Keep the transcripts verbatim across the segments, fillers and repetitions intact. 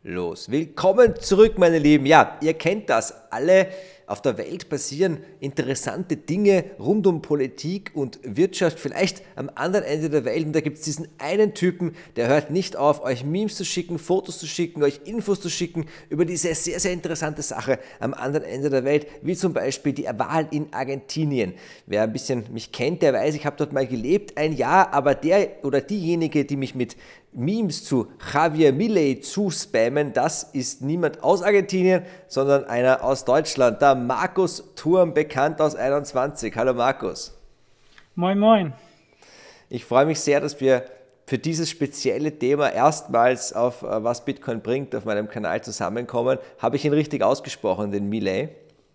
los. Willkommen zurück, meine Lieben. Ja, ihr kennt das. Alle auf der Welt passieren interessante Dinge rund um Politik und Wirtschaft. Vielleicht am anderen Ende der Welt. Und da gibt es diesen einen Typen, der hört nicht auf, euch Memes zu schicken, Fotos zu schicken, euch Infos zu schicken über diese sehr, sehr interessante Sache am anderen Ende der Welt, wie zum Beispiel die Wahl in Argentinien. Wer ein bisschen mich kennt, der weiß, ich habe dort mal gelebt, ein Jahr, aber der oder diejenige, die mich mit Memes zu Javier Milei zuspammen, das ist niemand aus Argentinien, sondern einer aus Deutschland, der Markus Thurm, bekannt aus einundzwanzig. Hallo Markus. Moin, moin. Ich freue mich sehr, dass wir für dieses spezielle Thema erstmals auf uh, Was Bitcoin bringt auf meinem Kanal zusammenkommen. Habe ich ihn richtig ausgesprochen, den Milei?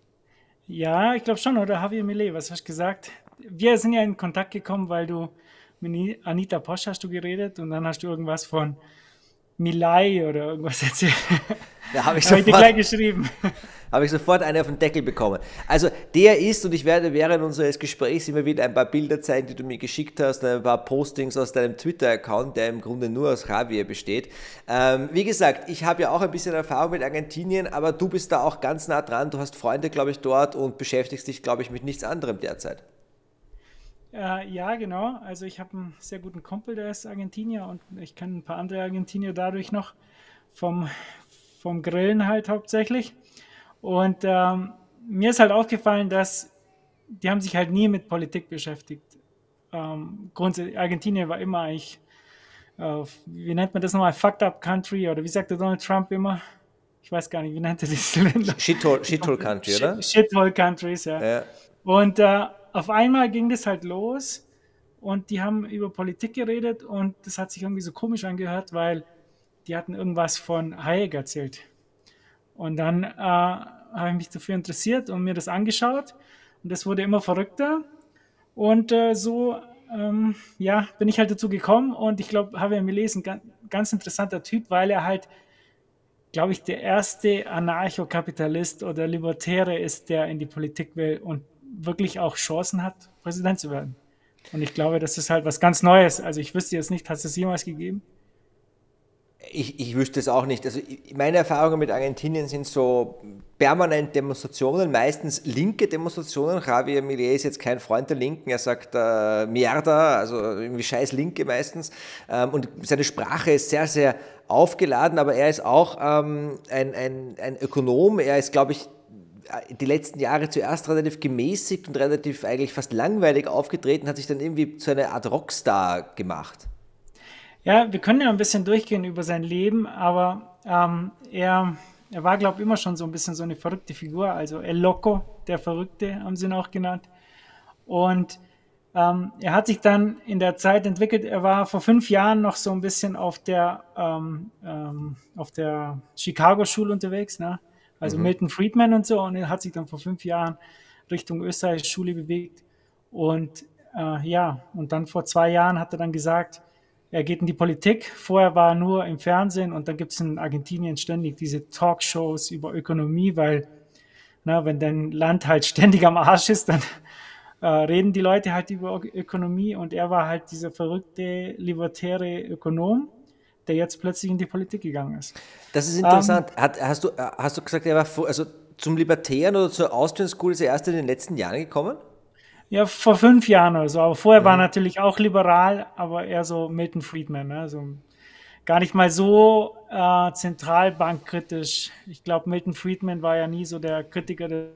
Ja, ich glaube schon, oder Javier Milei, was hast du gesagt? Wir sind ja in Kontakt gekommen, weil du mit Anita Posch hast du geredet und dann hast du irgendwas von Milei oder irgendwas erzählt. Da habe ich, hab ich dir gleich geschrieben. Habe ich sofort eine auf den Deckel bekommen. Also der ist, und ich werde während unseres Gesprächs immer wieder ein paar Bilder zeigen, die du mir geschickt hast, ein paar Postings aus deinem Twitter-Account, der im Grunde nur aus Javier besteht. Ähm, wie gesagt, ich habe ja auch ein bisschen Erfahrung mit Argentinien, aber du bist da auch ganz nah dran. Du hast Freunde, glaube ich, dort und beschäftigst dich, glaube ich, mit nichts anderem derzeit. Äh, ja, genau. Also ich habe einen sehr guten Kumpel, der ist Argentinier und ich kenne ein paar andere Argentinier dadurch noch vom, vom Grillen halt hauptsächlich. Und ähm, mir ist halt aufgefallen, dass die haben sich halt nie mit Politik beschäftigt. Ähm, grundsätzlich, Argentinien war immer eigentlich, äh, wie nennt man das nochmal, fucked up country oder wie sagte Donald Trump immer? Ich weiß gar nicht, wie nennt er diese Länder? Shithole, Shithole Country, oder? Shithole Countries, ja. Ja. Und äh, auf einmal ging das halt los und die haben über Politik geredet und das hat sich irgendwie so komisch angehört, weil die hatten irgendwas von Hayek erzählt. Und dann äh, habe ich mich dafür interessiert und mir das angeschaut und das wurde immer verrückter und äh, so ähm, ja, bin ich halt dazu gekommen und ich glaube, Javier Milei ist ein ganz, ganz interessanter Typ, weil er halt, glaube ich, der erste Anarchokapitalist oder Libertäre ist, der in die Politik will und wirklich auch Chancen hat, Präsident zu werden. Und ich glaube, das ist halt was ganz Neues. Also ich wüsste jetzt nicht, hat es das jemals gegeben? Ich, ich wüsste es auch nicht. Also meine Erfahrungen mit Argentinien sind so permanent Demonstrationen, meistens linke Demonstrationen. Javier Milei ist jetzt kein Freund der Linken, er sagt äh, Mierda, also irgendwie scheiß Linke meistens. Ähm, und seine Sprache ist sehr, sehr aufgeladen, aber er ist auch ähm, ein, ein, ein Ökonom. Er ist, glaube ich, die letzten Jahre zuerst relativ gemäßigt und relativ eigentlich fast langweilig aufgetreten, hat sich dann irgendwie zu einer Art Rockstar gemacht. Ja, wir können ja ein bisschen durchgehen über sein Leben, aber ähm, er, er war, glaube ich, immer schon so ein bisschen so eine verrückte Figur. Also El Loco, der Verrückte, haben sie ihn auch genannt. Und ähm, er hat sich dann in der Zeit entwickelt, er war vor fünf Jahren noch so ein bisschen auf der, ähm, ähm, auf der Chicago-Schule unterwegs, ne? Also Mhm. Milton Friedman und so. Und er hat sich dann vor fünf Jahren Richtung österreichische Schule bewegt. Und äh, ja, und dann vor zwei Jahren hat er dann gesagt, er geht in die Politik. Vorher war er nur im Fernsehen und dann gibt es in Argentinien ständig diese Talkshows über Ökonomie, weil na, wenn dein Land halt ständig am Arsch ist, dann äh, reden die Leute halt über Ökonomie und er war halt dieser verrückte, libertäre Ökonom, der jetzt plötzlich in die Politik gegangen ist. Das ist Ähm, interessant. Hat, hast, du, hast du gesagt, er war vor, also zum Libertären oder zur Austrian School ist er erst in den letzten Jahren gekommen? ja, vor fünf Jahren oder so, aber vorher war er Mhm. natürlich auch liberal, aber eher so Milton Friedman, ne? So gar nicht mal so äh, zentralbankkritisch. Ich glaube, Milton Friedman war ja nie so der Kritiker des.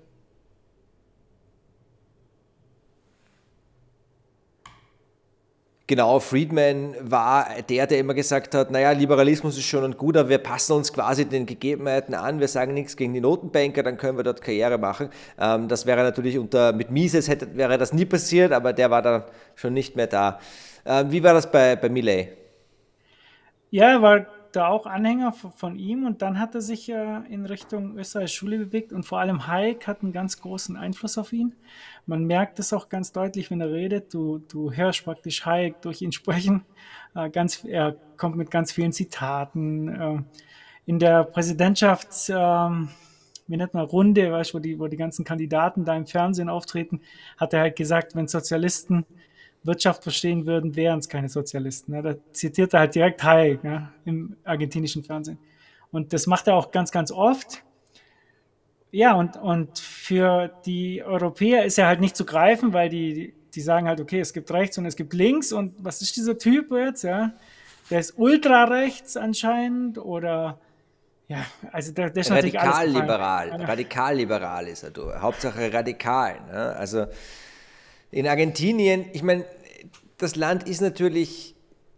Genau, Friedman war der, der immer gesagt hat, naja, Liberalismus ist schon und gut, aber wir passen uns quasi den Gegebenheiten an, wir sagen nichts gegen die Notenbanker, dann können wir dort Karriere machen. Ähm, das wäre natürlich unter, mit Mises hätte, wäre das nie passiert, aber der war dann schon nicht mehr da. Ähm, wie war das bei, bei Milei? Ja, er war da auch Anhänger v- von ihm und dann hat er sich äh, in Richtung Österreichs Schule bewegt und vor allem Hayek hat einen ganz großen Einfluss auf ihn. Man merkt es auch ganz deutlich, wenn er redet. Du, du hörst praktisch Hayek durch ihn sprechen. Äh, ganz, er kommt mit ganz vielen Zitaten. Äh, in der Präsidentschafts, ähm, wie nennt man, Runde, weißt, wo die, wo die ganzen Kandidaten da im Fernsehen auftreten, hat er halt gesagt, wenn Sozialisten Wirtschaft verstehen würden, wären es keine Sozialisten. Ne? Da zitiert er halt direkt Hayek, ne, im argentinischen Fernsehen. Und das macht er auch ganz, ganz oft. Ja, und, und für die Europäer ist er halt nicht zu greifen, weil die, die sagen halt, okay, es gibt rechts und es gibt links. Und was ist dieser Typ jetzt? Ja? Der ist ultrarechts anscheinend oder ja, also der, der ist natürlich alles gefallen. Radikalliberal, radikalliberal ist er, du. Hauptsache radikal. Ne? Also in Argentinien, ich meine, das Land ist natürlich,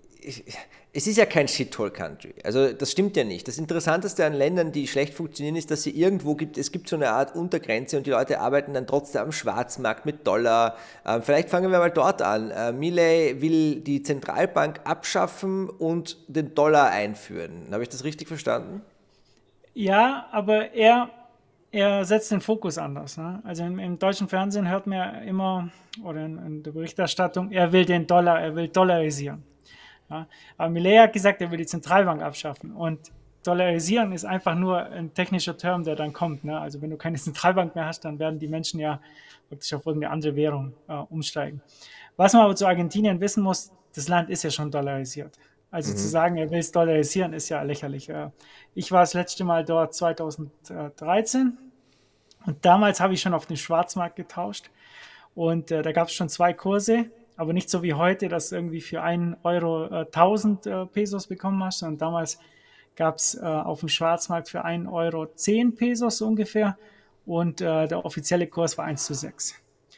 es ist ja kein Shithole-Country. Also das stimmt ja nicht. Das Interessanteste an Ländern, die schlecht funktionieren, ist, dass sie irgendwo gibt, es gibt so eine Art Untergrenze und die Leute arbeiten dann trotzdem am Schwarzmarkt mit Dollar. Ähm, vielleicht fangen wir mal dort an. Äh, Milei will die Zentralbank abschaffen und den Dollar einführen. Habe ich das richtig verstanden? Ja, aber er, er setzt den Fokus anders. Ne? Also im, im deutschen Fernsehen hört man ja immer, oder in, in der Berichterstattung, er will den Dollar, er will dollarisieren. Ja? Aber Milei hat gesagt, er will die Zentralbank abschaffen. Und dollarisieren ist einfach nur ein technischer Term, der dann kommt. Ne? Also wenn du keine Zentralbank mehr hast, dann werden die Menschen ja wirklich auf irgendeine andere Währung äh, umsteigen. Was man aber zu Argentinien wissen muss, das Land ist ja schon dollarisiert. Also mhm. zu sagen, er will es dollarisieren, ist ja lächerlich. Ich war das letzte Mal dort zweitausenddreizehn und damals habe ich schon auf dem Schwarzmarkt getauscht und äh, da gab es schon zwei Kurse, aber nicht so wie heute, dass du irgendwie für einen Euro äh, tausend äh, Pesos bekommen hast, sondern damals gab es äh, auf dem Schwarzmarkt für einen Euro zehn Pesos ungefähr und äh, der offizielle Kurs war eins zu sechs.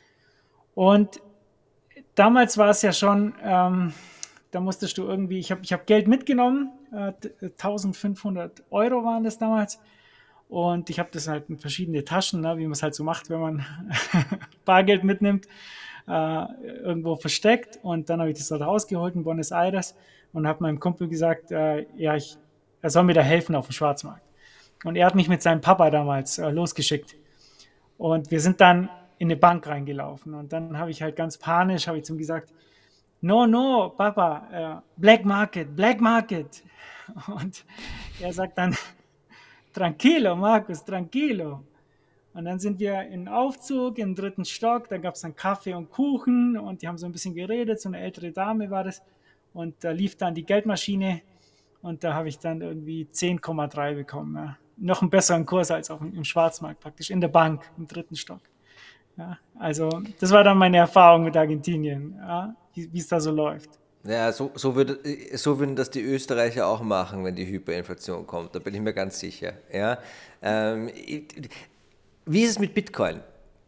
Und damals war es ja schon... Ähm, Da musstest du irgendwie, ich habe ich hab Geld mitgenommen, äh, eintausendfünfhundert Euro waren das damals. Und ich habe das halt in verschiedene Taschen, ne, wie man es halt so macht, wenn man Bargeld mitnimmt, äh, irgendwo versteckt. Und dann habe ich das halt rausgeholt in Buenos Aires und habe meinem Kumpel gesagt, äh, ja, ich, er soll mir da helfen auf dem Schwarzmarkt. Und er hat mich mit seinem Papa damals äh, losgeschickt. Und wir sind dann in eine Bank reingelaufen. Und dann habe ich halt ganz panisch, habe ich zu ihm gesagt, no, no, Papa, uh, Black Market, Black Market. Und er sagt dann, tranquilo, Markus, tranquilo. Und dann sind wir in Aufzug im dritten Stock, da gab es dann Kaffee und Kuchen und die haben so ein bisschen geredet, so eine ältere Dame war das. Und da lief dann die Geldmaschine und da habe ich dann irgendwie zehn Komma drei bekommen. Ja. Noch einen besseren Kurs als auf, im Schwarzmarkt praktisch, in der Bank, im dritten Stock. Ja, also das war dann meine Erfahrung mit Argentinien, ja, wie es da so läuft. Ja, so, so, würde, so würden das die Österreicher auch machen, wenn die Hyperinflation kommt, da bin ich mir ganz sicher. Ja. Ähm, wie ist es mit Bitcoin?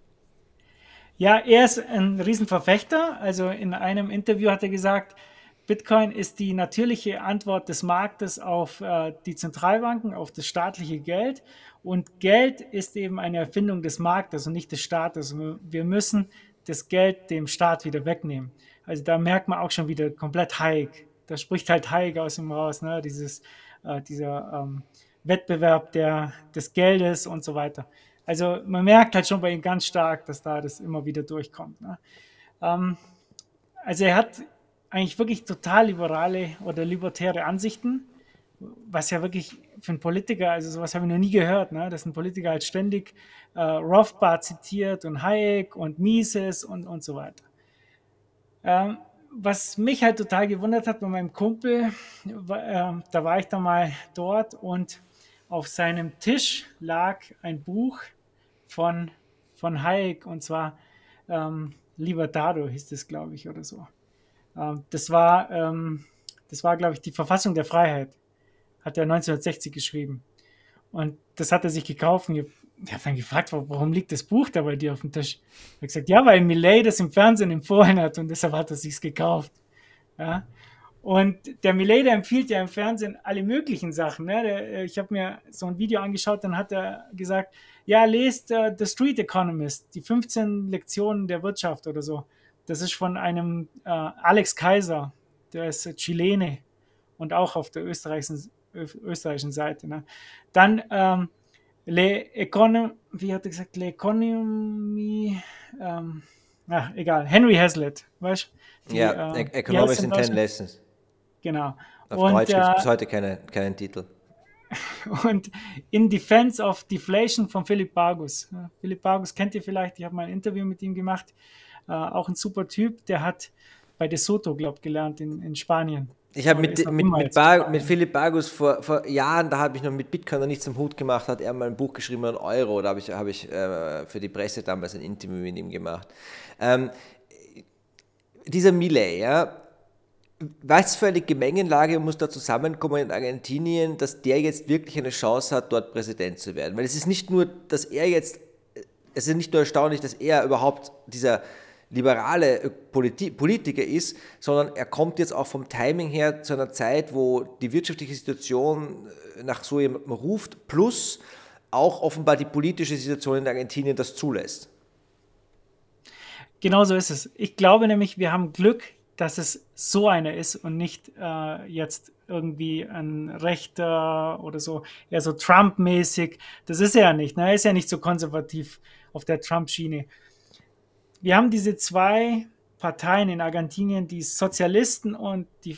Ja, er ist ein Riesenverfechter. Also in einem Interview hat er gesagt, Bitcoin ist die natürliche Antwort des Marktes auf äh, die Zentralbanken, auf das staatliche Geld. Und Geld ist eben eine Erfindung des Marktes und nicht des Staates. Wir müssen das Geld dem Staat wieder wegnehmen. Also da merkt man auch schon wieder komplett Hayek. Da spricht halt Hayek aus ihm raus, ne? Dieses, äh, dieser ähm, Wettbewerb der, des Geldes und so weiter. Also man merkt halt schon bei ihm ganz stark, dass da das immer wieder durchkommt. Ne? Ähm, also er hat eigentlich wirklich total liberale oder libertäre Ansichten, was ja wirklich für einen Politiker, also sowas habe ich noch nie gehört, ne? Dass ein Politiker halt ständig äh, Rothbard zitiert und Hayek und Mises und, und so weiter. Ähm, was mich halt total gewundert hat bei meinem Kumpel, war, äh, da war ich dann mal dort und auf seinem Tisch lag ein Buch von, von Hayek und zwar ähm, Libertado hieß es, glaube ich, oder so. Ähm, das war, ähm, das war, glaube ich, die Verfassung der Freiheit. Hat er neunzehnhundertsechzig geschrieben. Und das hat er sich gekauft. Und ich habe dann gefragt, warum liegt das Buch da bei dir auf dem Tisch? Er hat gesagt, ja, weil Milei das im Fernsehen empfohlen hat und deshalb hat er sich's gekauft. Ja. Und der Milei, der empfiehlt ja im Fernsehen alle möglichen Sachen. Ne? Der, ich habe mir so ein Video angeschaut, dann hat er gesagt, ja, lest uh, The Street Economist, die fünfzehn Lektionen der Wirtschaft oder so. Das ist von einem äh, Alex Kaiser, der ist äh, Chilene und auch auf der österreichischen, österreichischen Seite. Ne? Dann ähm, Le Economy, wie hat er gesagt, Le Economy, ähm, ach, egal, Henry Hazlitt, weißt du? Ja, äh, Economics in ten Lessons. Genau. Auf und, Deutsch gibt es äh, bis heute keine, keinen Titel. Und In Defense of Deflation von Philipp Bargus. Ja, Philipp Bargus kennt ihr vielleicht, ich habe mal ein Interview mit ihm gemacht. Äh, auch ein super Typ, der hat bei De Soto, glaube ich, gelernt in, in Spanien. Ich habe oder ist mit, noch mit, immer mit, jetzt Bar, mit gefallen. Philipp Bargus vor, vor Jahren, da habe ich noch mit Bitcoin noch nichts am Hut gemacht, hat er mal ein Buch geschrieben, ein Euro, da habe ich, hab ich äh, für die Presse damals ein Interview mit ihm gemacht. Ähm, dieser Milei, ja, was für eine Gemengenlage muss da zusammenkommen in Argentinien, dass der jetzt wirklich eine Chance hat, dort Präsident zu werden? Weil es ist nicht nur, dass er jetzt, es ist nicht nur erstaunlich, dass er überhaupt dieser liberale Politi- Politiker ist, sondern er kommt jetzt auch vom Timing her zu einer Zeit, wo die wirtschaftliche Situation nach so jemandem ruft, plus auch offenbar die politische Situation in Argentinien das zulässt. Genau so ist es. Ich glaube nämlich, wir haben Glück, dass es so einer ist und nicht äh, jetzt irgendwie ein Rechter oder so, eher so Trump-mäßig. Das ist er ja nicht. Ne? Er ist ja nicht so konservativ auf der Trump-Schiene. Wir haben diese zwei Parteien in Argentinien, die Sozialisten und die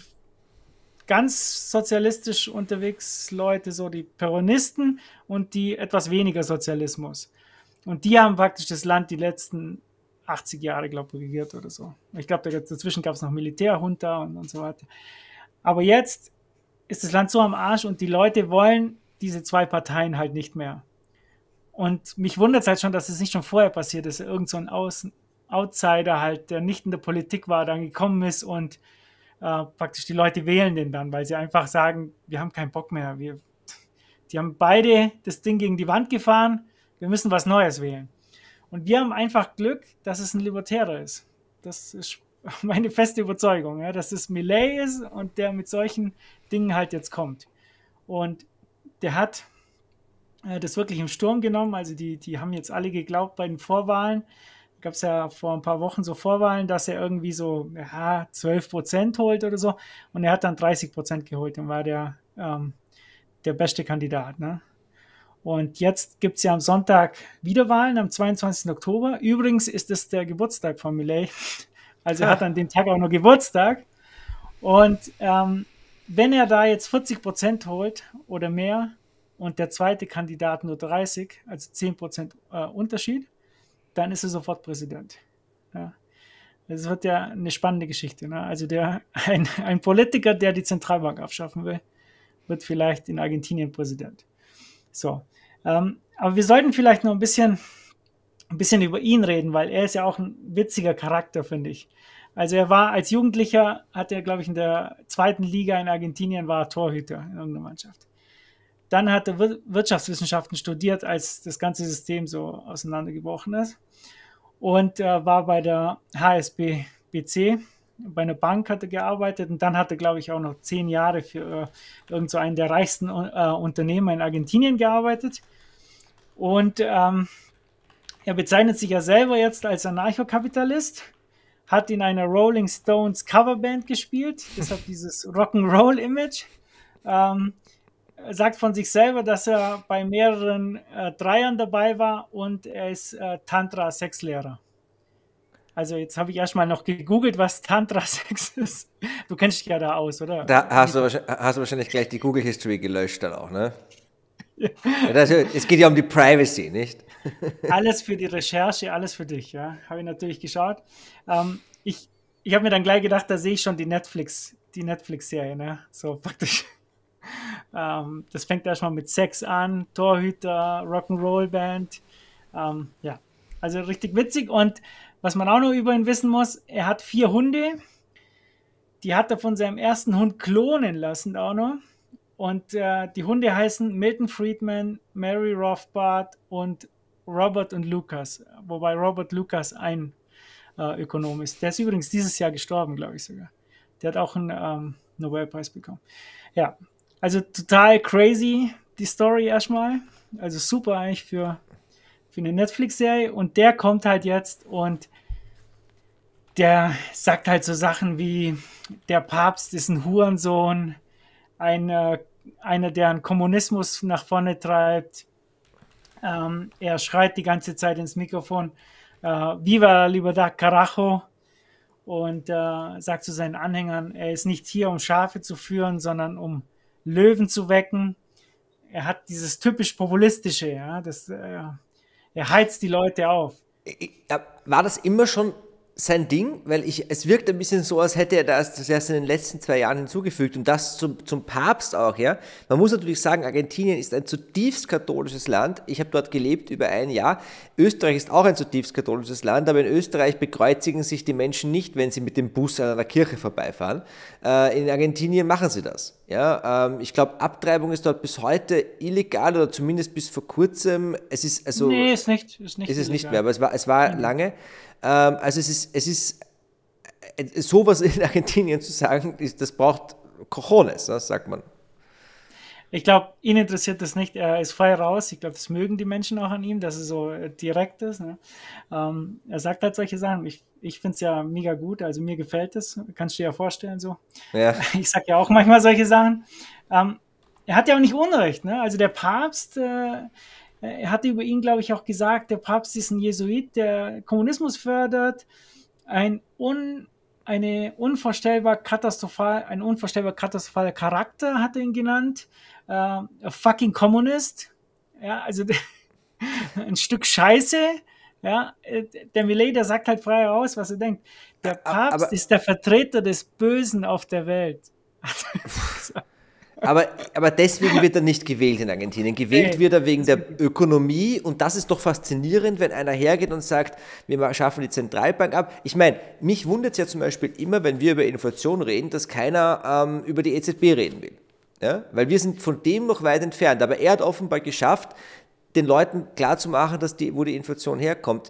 ganz sozialistisch unterwegs Leute, so die Peronisten und die etwas weniger Sozialismus. Und die haben praktisch das Land die letzten achtzig Jahre, glaube ich, regiert oder so. Ich glaube, dazwischen gab es noch Militärjunta und, und so weiter. Aber jetzt ist das Land so am Arsch und die Leute wollen diese zwei Parteien halt nicht mehr. Und mich wundert es halt schon, dass es nicht schon vorher passiert ist, irgend so ein Außen Outsider halt, der nicht in der Politik war, dann gekommen ist und äh, praktisch die Leute wählen den dann, weil sie einfach sagen, wir haben keinen Bock mehr. Wir, die haben beide das Ding gegen die Wand gefahren, wir müssen was Neues wählen. Und wir haben einfach Glück, dass es ein Libertärer ist. Das ist meine feste Überzeugung, ja, dass es Milei ist und der mit solchen Dingen halt jetzt kommt. Und der hat äh, das wirklich im Sturm genommen. Also die, die haben jetzt alle geglaubt bei den Vorwahlen. Da gab es ja vor ein paar Wochen so Vorwahlen, dass er irgendwie so ja, zwölf Prozent holt oder so. Und er hat dann dreißig Prozent geholt und war der, ähm, der beste Kandidat. Ne? Und jetzt gibt es ja am Sonntag Wiederwahlen, am zweiundzwanzigsten Oktober. Übrigens ist es der Geburtstag von Milei. Also er hat an dem Tag auch noch Geburtstag. Und ähm, wenn er da jetzt vierzig Prozent holt oder mehr und der zweite Kandidat nur dreißig, also zehn Prozent äh, Unterschied, dann ist er sofort Präsident. Ja. Das wird ja eine spannende Geschichte. Ne? Also der, ein, ein Politiker, der die Zentralbank abschaffen will, wird vielleicht in Argentinien Präsident. So, ähm, aber wir sollten vielleicht noch ein bisschen, ein bisschen über ihn reden, weil er ist ja auch ein witziger Charakter, finde ich. Also er war als Jugendlicher, hat er, glaube ich, in der zweiten Liga in Argentinien, war er Torhüter in irgendeiner Mannschaft. Dann hat er Wirtschaftswissenschaften studiert, als das ganze System so auseinandergebrochen ist. Und äh, war bei der H S B C, bei einer Bank hat er gearbeitet. Und dann hat er, glaube ich, auch noch zehn Jahre für äh, irgend so einen der reichsten äh, Unternehmer in Argentinien gearbeitet. Und ähm, er bezeichnet sich ja selber jetzt als Anarchokapitalist, hat in einer Rolling Stones Coverband gespielt, deshalb dieses Rock'n'Roll-Image. Ähm, sagt von sich selber, dass er bei mehreren äh, Dreiern dabei war und er ist äh, Tantra-Sexlehrer. Also jetzt habe ich erstmal noch gegoogelt, was Tantra-Sex ist. Du kennst dich ja da aus, oder? Da hast du, hast du wahrscheinlich gleich die Google-History gelöscht dann auch, ne? Ja, das, es geht ja um die Privacy, nicht? Alles für die Recherche, alles für dich, ja. Habe ich natürlich geschaut. Ähm, ich ich habe mir dann gleich gedacht, da sehe ich schon die Netflix, die Netflix-Serie, ne? So praktisch. Ähm, das fängt erstmal mit Sex an, Torhüter, Rock'n'Roll-Band. Ähm, ja, also richtig witzig. Und was man auch noch über ihn wissen muss, er hat vier Hunde. Die hat er von seinem ersten Hund klonen lassen auch noch. Und äh, die Hunde heißen Milton Friedman, Mary Rothbard und Robert und Lucas. Wobei Robert Lucas ein äh, Ökonom ist. Der ist übrigens dieses Jahr gestorben, glaube ich sogar. Der hat auch einen ähm, Nobelpreis bekommen. Ja, also total crazy die Story erstmal. Also super eigentlich für, für eine Netflix-Serie. Und der kommt halt jetzt und der sagt halt so Sachen wie, der Papst ist ein Hurensohn, ein, äh, einer, der einen Kommunismus nach vorne treibt. Ähm, er schreit die ganze Zeit ins Mikrofon, äh, Viva la Libertad, Carajo. Und äh, sagt zu seinen Anhängern, er ist nicht hier, um Schafe zu führen, sondern um Löwen zu wecken. Er hat dieses typisch Populistische, ja, das, äh, er heizt die Leute auf. War das immer schon sein Ding, weil ich, es wirkt ein bisschen so, als hätte er das, das erst in den letzten zwei Jahren hinzugefügt und das zum, zum Papst auch, ja. Man muss natürlich sagen, Argentinien ist ein zutiefst katholisches Land. Ich habe dort gelebt über ein Jahr. Österreich ist auch ein zutiefst katholisches Land, aber in Österreich bekreuzigen sich die Menschen nicht, wenn sie mit dem Bus an einer Kirche vorbeifahren. Äh, in Argentinien machen sie das. Ja, ähm, ich glaube, Abtreibung ist dort bis heute illegal oder zumindest bis vor kurzem. Es ist also, Nee, ist nicht, ist nicht ist es nicht illegal. mehr, aber es war, es war Mhm. lange. Ähm, also es ist, es ist äh, sowas in Argentinien zu sagen, ist, das braucht Cojones, das sagt man. Ich glaube, ihn interessiert das nicht. Er ist frei raus. Ich glaube, das mögen die Menschen auch an ihm, dass er so äh, direkt ist. Ne? Ähm, er sagt halt solche Sachen. Ich, ich finde es ja mega gut. Also mir gefällt es. Kannst du dir ja vorstellen so. Ja, Ich sage ja auch manchmal solche Sachen. Ähm, er hat ja auch nicht Unrecht. Ne? Also der Papst, äh, er hatte über ihn, glaube ich, auch gesagt, der Papst ist ein Jesuit, der Kommunismus fördert, ein un, eine unvorstellbar katastrophal, ein unvorstellbar katastrophaler Charakter hat er ihn genannt. Äh, a fucking Communist. Ja, also ein Stück Scheiße. Ja, äh, der Millet, der sagt halt frei heraus, was er denkt. Der Papst aber, ist der Vertreter des Bösen auf der Welt. aber, aber deswegen wird er nicht gewählt in Argentinien. Gewählt Nee, wird er wegen das der wird nicht. Ökonomie und das ist doch faszinierend, wenn einer hergeht und sagt, wir schaffen die Zentralbank ab. Ich meine, mich wundert es ja zum Beispiel immer, wenn wir über Inflation reden, dass keiner ähm, über die E Z B reden will. Ja? Weil wir sind von dem noch weit entfernt. Aber er hat offenbar geschafft, den Leuten klarzumachen, dass die, wo die Inflation herkommt.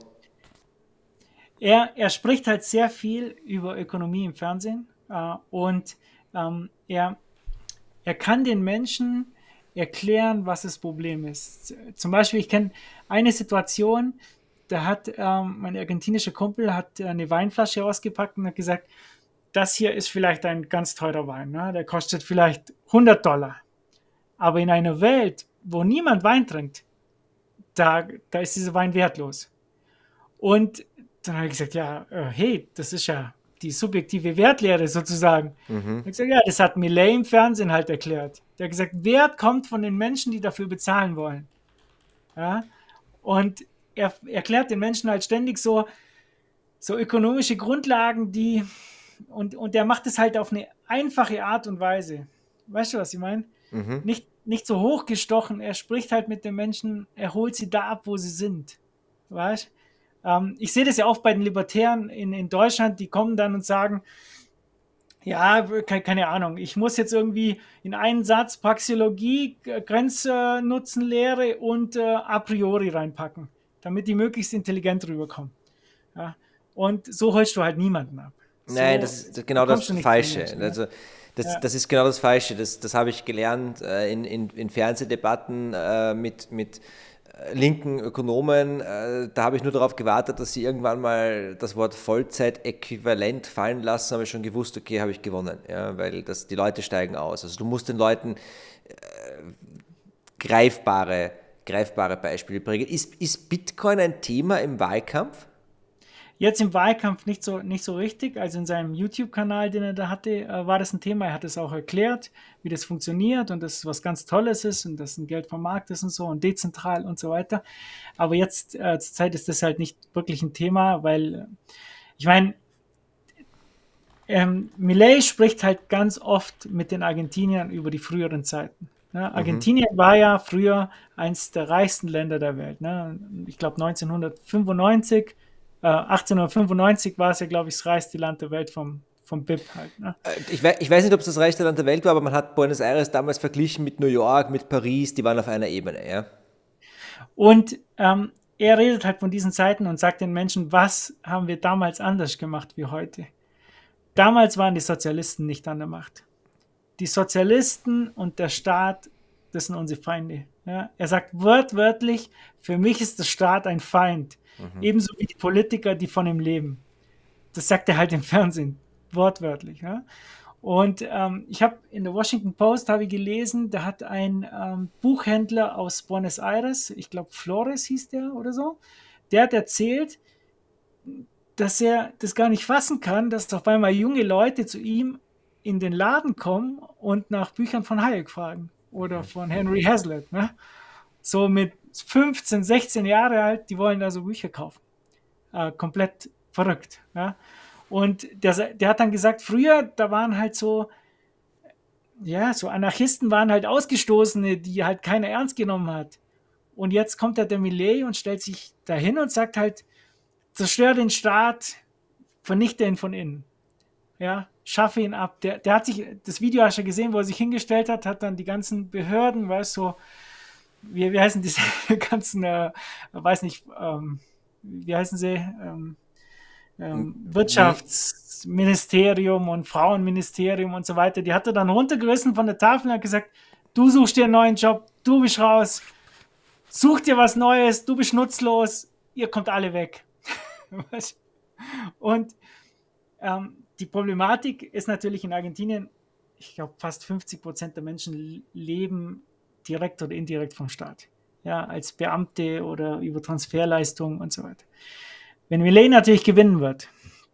Er, er spricht halt sehr viel über Ökonomie im Fernsehen äh, und ähm, er, er kann den Menschen erklären, was das Problem ist. Zum Beispiel, ich kenne eine Situation, da hat ähm, mein argentinischer Kumpel hat eine Weinflasche ausgepackt und hat gesagt, das hier ist vielleicht ein ganz teurer Wein, ne? Der kostet vielleicht hundert Dollar. Aber in einer Welt, wo niemand Wein trinkt, da, da ist dieser Wein wertlos. Und dann habe ich gesagt, ja, äh, hey, das ist ja die subjektive Wertlehre sozusagen. Ich habe gesagt, ja, das hat Millet im Fernsehen halt erklärt. Der hat gesagt, Wert kommt von den Menschen, die dafür bezahlen wollen. Ja? Und er erklärt den Menschen halt ständig so, so ökonomische Grundlagen, die und, und der macht es halt auf eine einfache Art und Weise. Weißt du, was ich meine? Mhm. Nicht, nicht so hochgestochen, er spricht halt mit den Menschen, er holt sie da ab, wo sie sind. Weißt du? Ähm, ich sehe das ja auch bei den Libertären in, in Deutschland, die kommen dann und sagen, ja, keine, keine Ahnung, ich muss jetzt irgendwie in einen Satz Praxeologie, Grenznutzenlehre und äh, a priori reinpacken, damit die möglichst intelligent rüberkommen. Ja? Und so holst du halt niemanden ab. Nein, So das ist genau das kommst du nicht zu den Falsche. Menschen. Ja? Also das, Ja. das ist genau das Falsche. Das, das habe ich gelernt äh, in, in, in Fernsehdebatten äh, mit, mit äh, linken Ökonomen. Äh, da habe ich nur darauf gewartet, dass sie irgendwann mal das Wort Vollzeitäquivalent fallen lassen, habe ich schon gewusst, okay, habe ich gewonnen. Ja, weil das, die Leute steigen aus. Also du musst den Leuten äh, greifbare, greifbare Beispiele bringen. Ist, ist Bitcoin ein Thema im Wahlkampf? Jetzt im Wahlkampf nicht so, nicht so richtig. Also in seinem YouTube-Kanal, den er da hatte, äh, war das ein Thema. Er hat es auch erklärt, wie das funktioniert und dass es was ganz Tolles ist und dass ein Geld vom Markt ist und so und dezentral und so weiter. Aber jetzt äh, zur Zeit ist das halt nicht wirklich ein Thema, weil äh, ich meine, ähm, Milei spricht halt ganz oft mit den Argentiniern über die früheren Zeiten. Ne? Mhm. Argentinien war ja früher eins der reichsten Länder der Welt. Ne? Ich glaube neunzehnhundertfünfundneunzig äh, achtzehnhundertfünfundneunzig war es ja, glaube ich, das reichste Land der Welt vom, vom B I P halt. Ne? Ich weiß, ich weiß nicht, ob es das reichste Land der Welt war, aber man hat Buenos Aires damals verglichen mit New York, mit Paris, die waren auf einer Ebene, ja. Und ähm, er redet halt von diesen Zeiten und sagt den Menschen, was haben wir damals anders gemacht wie heute? Damals waren die Sozialisten nicht an der Macht. Die Sozialisten und der Staat, das sind unsere Feinde. Ja? Er sagt wortwörtlich, für mich ist der Staat ein Feind. Mhm. Ebenso wie die Politiker, die von ihm leben. Das sagt er halt im Fernsehen, wortwörtlich. Ja? Und ähm, ich habe in der Washington Post habe ich gelesen, da hat ein ähm, Buchhändler aus Buenos Aires, ich glaube Flores hieß der oder so, der hat erzählt, dass er das gar nicht fassen kann, dass auf einmal junge Leute zu ihm in den Laden kommen und nach Büchern von Hayek fragen oder von Henry Hazlitt. Ne? So mit fünfzehn, sechzehn Jahre alt, die wollen da so Bücher kaufen. Äh, komplett verrückt. Ja? Und der, der hat dann gesagt, früher, da waren halt so, ja, so Anarchisten waren halt Ausgestoßene, die halt keiner ernst genommen hat. Und jetzt kommt der, der Millet und stellt sich dahin und sagt halt, zerstör den Staat, vernichte ihn von innen. Ja, schaffe ihn ab. Der, der hat sich, das Video hast du gesehen, wo er sich hingestellt hat, hat dann die ganzen Behörden, weißt du, so, wie, wie heißen diese ganzen, äh, weiß nicht, ähm, wie heißen sie, ähm, ähm, Wirtschaftsministerium und Frauenministerium und so weiter, die hat er dann runtergerissen von der Tafel und hat gesagt, du suchst dir einen neuen Job, du bist raus, such dir was Neues, du bist nutzlos, ihr kommt alle weg. Und ähm, die Problematik ist natürlich in Argentinien, ich glaube fast fünfzig Prozent der Menschen leben direkt oder indirekt vom Staat. Ja, als Beamte oder über Transferleistungen und so weiter. Wenn Milei natürlich gewinnen wird,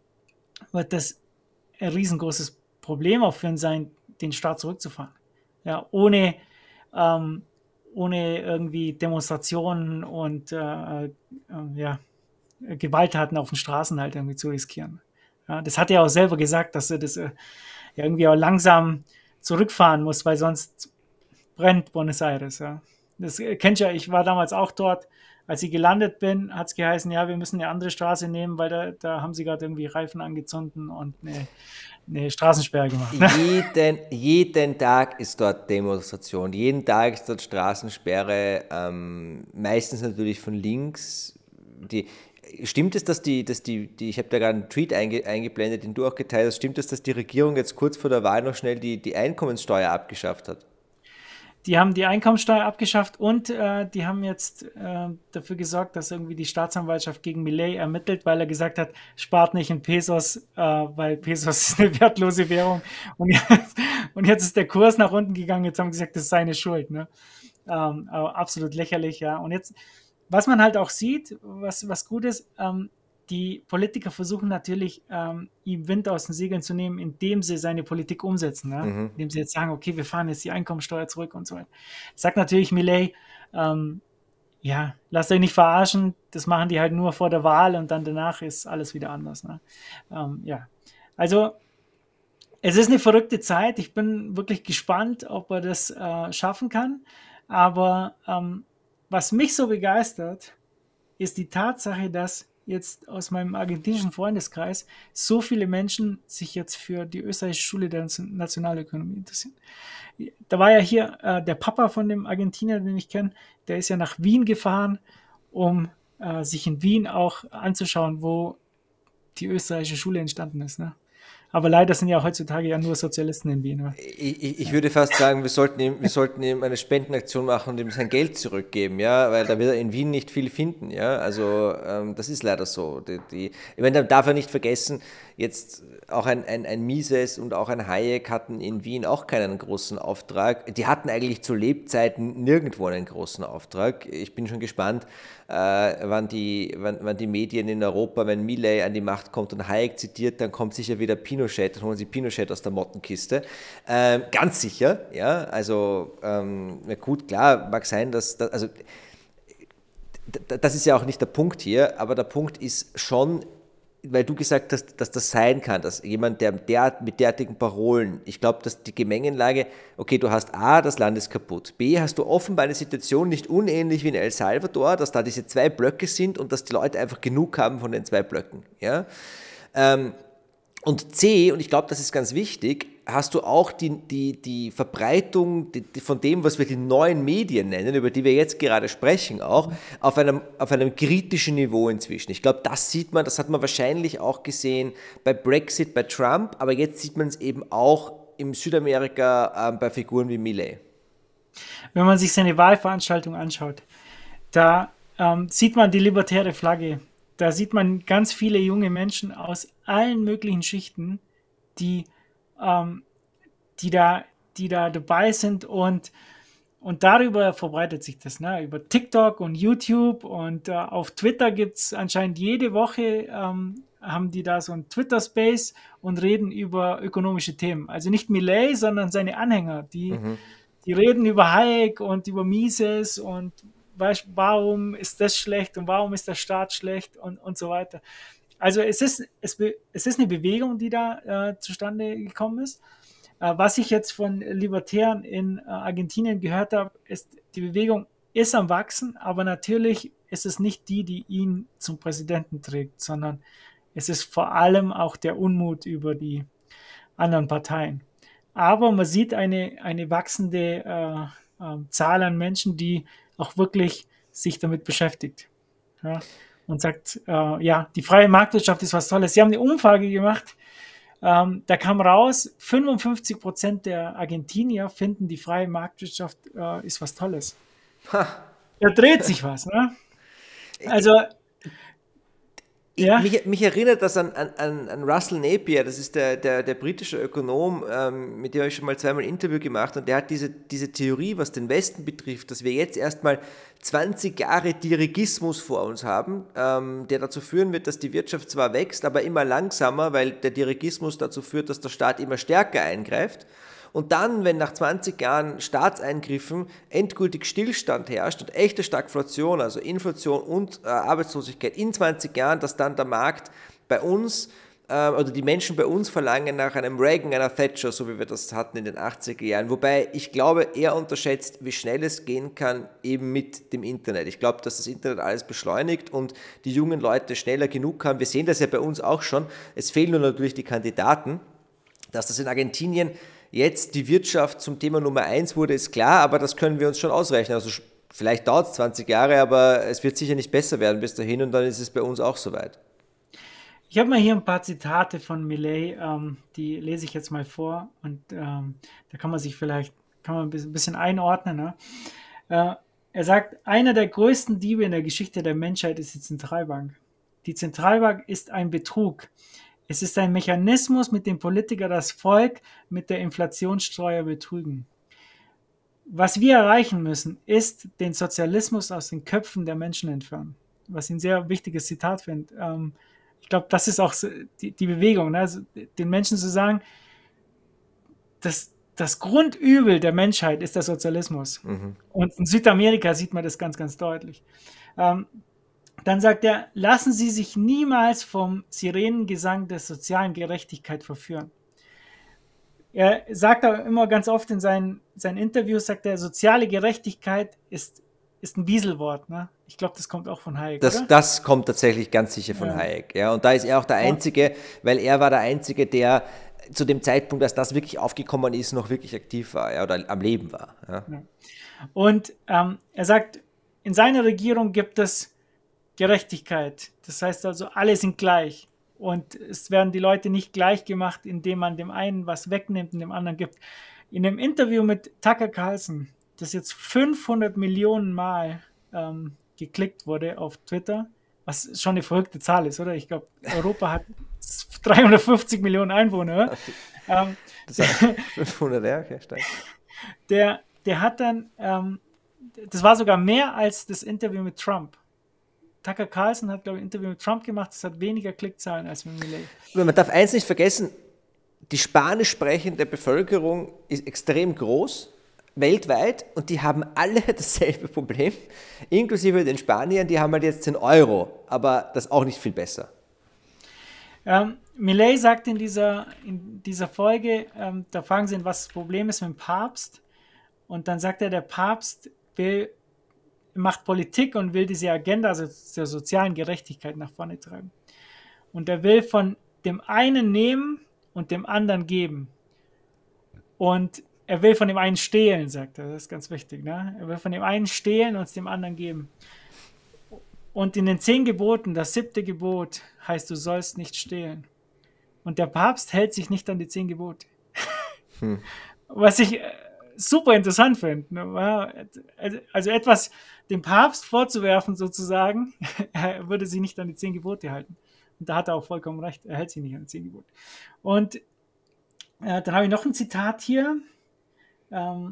wird das ein riesengroßes Problem auch für ihn sein, den Staat zurückzufahren. Ja, ohne, ähm, ohne irgendwie Demonstrationen und äh, äh, ja, Gewalttaten auf den Straßen halt irgendwie zu riskieren. Ja, das hat er auch selber gesagt, dass er das äh, irgendwie auch langsam zurückfahren muss, weil sonst brennt Buenos Aires. Ja. Das äh, kennt ja, ich war damals auch dort. Als ich gelandet bin, hat es geheißen, ja, wir müssen eine andere Straße nehmen, weil da, da haben sie gerade irgendwie Reifen angezündet und eine, eine Straßensperre gemacht. Jeden, jeden Tag ist dort Demonstration, jeden Tag ist dort Straßensperre, ähm, meistens natürlich von links. Die, stimmt es, dass die, dass die, die ich habe da gerade einen Tweet einge, eingeblendet, den du auch geteilt hast, stimmt es, dass die Regierung jetzt kurz vor der Wahl noch schnell die, die Einkommenssteuer abgeschafft hat? Die haben die Einkommensteuer abgeschafft und äh, die haben jetzt äh, dafür gesorgt, dass irgendwie die Staatsanwaltschaft gegen Milei ermittelt, weil er gesagt hat, spart nicht in Pesos, äh, weil Pesos ist eine wertlose Währung. Und jetzt, und jetzt ist der Kurs nach unten gegangen. Jetzt haben sie gesagt, das ist seine Schuld. Ne? Ähm, absolut lächerlich, ja. Und jetzt, was man halt auch sieht, was, was gut ist, ähm, die Politiker versuchen natürlich, ähm, ihm Wind aus den Segeln zu nehmen, indem sie seine Politik umsetzen. Ne? Mhm. Indem sie jetzt sagen, okay, wir fahren jetzt die Einkommensteuer zurück und so weiter. Sagt natürlich Milei, ähm, ja, lasst euch nicht verarschen, das machen die halt nur vor der Wahl und dann danach ist alles wieder anders. Ne? Ähm, ja, also es ist eine verrückte Zeit. Ich bin wirklich gespannt, ob er das äh, schaffen kann. Aber ähm, was mich so begeistert, ist die Tatsache, dass jetzt aus meinem argentinischen Freundeskreis so viele Menschen sich jetzt für die österreichische Schule der Nationalökonomie interessieren. Da war ja hier äh, der Papa von dem Argentinier, den ich kenne, der ist ja nach Wien gefahren, um äh, sich in Wien auch anzuschauen, wo die österreichische Schule entstanden ist. Ne? Aber leider sind ja heutzutage ja nur Sozialisten in Wien. Ich, ich, ich würde fast sagen, wir sollten, ihm, wir sollten ihm eine Spendenaktion machen und ihm sein Geld zurückgeben, ja, weil da wird er in Wien nicht viel finden, ja. Also ähm, das ist leider so. Die, die, ich meine, da darf er nicht vergessen, jetzt auch ein, ein, ein Mises und auch ein Hayek hatten in Wien auch keinen großen Auftrag. Die hatten eigentlich zu Lebzeiten nirgendwo einen großen Auftrag. Ich bin schon gespannt, äh, wann, die, wann, wann die Medien in Europa, wenn Milei an die Macht kommt und Hayek zitiert, dann kommt sicher wieder Pinochet, dann holen sie Pinochet aus der Mottenkiste. Ähm, ganz sicher, ja, also ähm, na gut, klar, mag sein, dass, dass also das ist ja auch nicht der Punkt hier, aber der Punkt ist schon, weil du gesagt hast, dass das sein kann, dass jemand, der, der mit derartigen Parolen, ich glaube, dass die Gemengenlage, okay, du hast A, das Land ist kaputt, B, hast du offenbar eine Situation nicht unähnlich wie in El Salvador, dass da diese zwei Blöcke sind und dass die Leute einfach genug haben von den zwei Blöcken, ja, ähm, und C, und ich glaube, das ist ganz wichtig, hast du auch die, die, die Verbreitung die, die von dem, was wir die neuen Medien nennen, über die wir jetzt gerade sprechen, auch auf einem, auf einem kritischen Niveau inzwischen. Ich glaube, das sieht man, das hat man wahrscheinlich auch gesehen bei Brexit, bei Trump, aber jetzt sieht man es eben auch in Südamerika äh, bei Figuren wie Milei. Wenn man sich seine Wahlveranstaltung anschaut, da ähm, sieht man die libertäre Flagge. Da sieht man ganz viele junge Menschen aus allen möglichen Schichten, die, ähm, die, da, die da dabei sind und, und darüber verbreitet sich das, ne? Über TikTok und YouTube und äh, auf Twitter gibt es anscheinend jede Woche, ähm, haben die da so ein Twitter-Space und reden über ökonomische Themen. Also nicht Milei, sondern seine Anhänger, die, mhm. die reden über Hayek und über Mises und weißt, warum ist das schlecht und warum ist der Staat schlecht und, und so weiter. Also es ist, es, es ist eine Bewegung, die da äh, zustande gekommen ist. Äh, was ich jetzt von Libertären in äh, Argentinien gehört habe, ist, die Bewegung ist am Wachsen, aber natürlich ist es nicht die, die ihn zum Präsidenten trägt, sondern es ist vor allem auch der Unmut über die anderen Parteien. Aber man sieht eine, eine wachsende äh, äh, Zahl an Menschen, die auch wirklich sich damit beschäftigt. Ja, und sagt, äh, ja, die freie Marktwirtschaft ist was Tolles. Sie haben eine Umfrage gemacht, ähm, da kam raus, fünfundfünfzig Prozent der Argentinier finden, die freie Marktwirtschaft äh, ist was Tolles. Ha. Da dreht sich was, ne? Also, Ich, ja. mich, mich erinnert das an, an, an Russell Napier, das ist der, der, der britische Ökonom, ähm, mit dem habe ich schon mal zweimal ein Interview gemacht, und der hat diese, diese Theorie, was den Westen betrifft, dass wir jetzt erstmal zwanzig Jahre Dirigismus vor uns haben, ähm, der dazu führen wird, dass die Wirtschaft zwar wächst, aber immer langsamer, weil der Dirigismus dazu führt, dass der Staat immer stärker eingreift. Und dann, wenn nach zwanzig Jahren Staatseingriffen endgültig Stillstand herrscht und echte Stagflation, also Inflation und äh, Arbeitslosigkeit in zwanzig Jahren, dass dann der Markt bei uns äh, oder die Menschen bei uns verlangen nach einem Reagan, einer Thatcher, so wie wir das hatten in den achtziger Jahren. Wobei ich glaube, er unterschätzt, wie schnell es gehen kann, eben mit dem Internet. Ich glaube, dass das Internet alles beschleunigt und die jungen Leute schneller genug haben. Wir sehen das ja bei uns auch schon. Es fehlen nur natürlich die Kandidaten. Dass das in Argentinien jetzt die Wirtschaft zum Thema Nummer eins wurde, ist klar, aber das können wir uns schon ausrechnen. Also vielleicht dauert es zwanzig Jahre, aber es wird sicher nicht besser werden bis dahin, und dann ist es bei uns auch soweit. Ich habe mal hier ein paar Zitate von Milei, ähm, die lese ich jetzt mal vor, und ähm, da kann man sich vielleicht kann man ein bisschen einordnen. Ne? Äh, er sagt, einer der größten Diebe in der Geschichte der Menschheit ist die Zentralbank. Die Zentralbank ist ein Betrug. Es ist ein Mechanismus, mit dem Politiker das Volk mit der Inflationssteuer betrügen. Was wir erreichen müssen, ist den Sozialismus aus den Köpfen der Menschen entfernen. Was ich ein sehr wichtiges Zitat finde. Ähm, ich glaube, das ist auch die, die Bewegung, ne? Also den Menschen zu sagen, dass das Grundübel der Menschheit ist der Sozialismus. Mhm. Und in Südamerika sieht man das ganz, ganz deutlich. Ähm, Dann sagt er, lassen Sie sich niemals vom Sirenengesang der sozialen Gerechtigkeit verführen. Er sagt aber immer ganz oft in seinen, seinen Interviews, sagt er, soziale Gerechtigkeit ist, ist ein Wieselwort. Ne? Ich glaube, das kommt auch von Hayek, das, oder? Das kommt tatsächlich ganz sicher von ja. Hayek. Ja, und da ist er auch der Einzige, ja. weil er war der Einzige, der zu dem Zeitpunkt, als das wirklich aufgekommen ist, noch wirklich aktiv war, ja, oder am Leben war. Ja. Ja. Und ähm, er sagt, in seiner Regierung gibt es Gerechtigkeit. Das heißt also, alle sind gleich. Und es werden die Leute nicht gleich gemacht, indem man dem einen was wegnimmt und dem anderen gibt. In dem Interview mit Tucker Carlson, das jetzt fünfhundert Millionen Mal ähm, geklickt wurde auf Twitter, was schon eine verrückte Zahl ist, oder? Ich glaube, Europa hat dreihundertfünfzig Millionen Einwohner. ähm, das heißt fünfhundert, ja, okay, stark. Der, der hat dann, ähm, das war sogar mehr als das Interview mit Trump. Tucker Carlson hat, glaube ich, ein Interview mit Trump gemacht, das hat weniger Klickzahlen als mit Milei. Man darf eins nicht vergessen, die spanisch sprechende Bevölkerung ist extrem groß, weltweit, und die haben alle dasselbe Problem, inklusive den Spaniern, die haben halt jetzt den Euro, aber das auch nicht viel besser. Ähm, Milei sagt in dieser, in dieser Folge, ähm, da fragen sie ihn, was das Problem ist mit dem Papst, und dann sagt er, der Papst will macht Politik und will diese Agenda der sozialen Gerechtigkeit nach vorne treiben. Und er will von dem einen nehmen und dem anderen geben. Und er will von dem einen stehlen, sagt er. Das ist ganz wichtig. Ne? Er will von dem einen stehlen und es dem anderen geben. Und in den zehn Geboten, das siebte Gebot heißt, du sollst nicht stehlen. Und der Papst hält sich nicht an die zehn Gebote. Hm. Was ich super interessant finde. Also etwas dem Papst vorzuwerfen sozusagen, er würde sich nicht an die zehn Gebote halten. Und da hat er auch vollkommen recht, er hält sich nicht an die zehn Gebote. Und äh, dann habe ich noch ein Zitat hier. Ähm,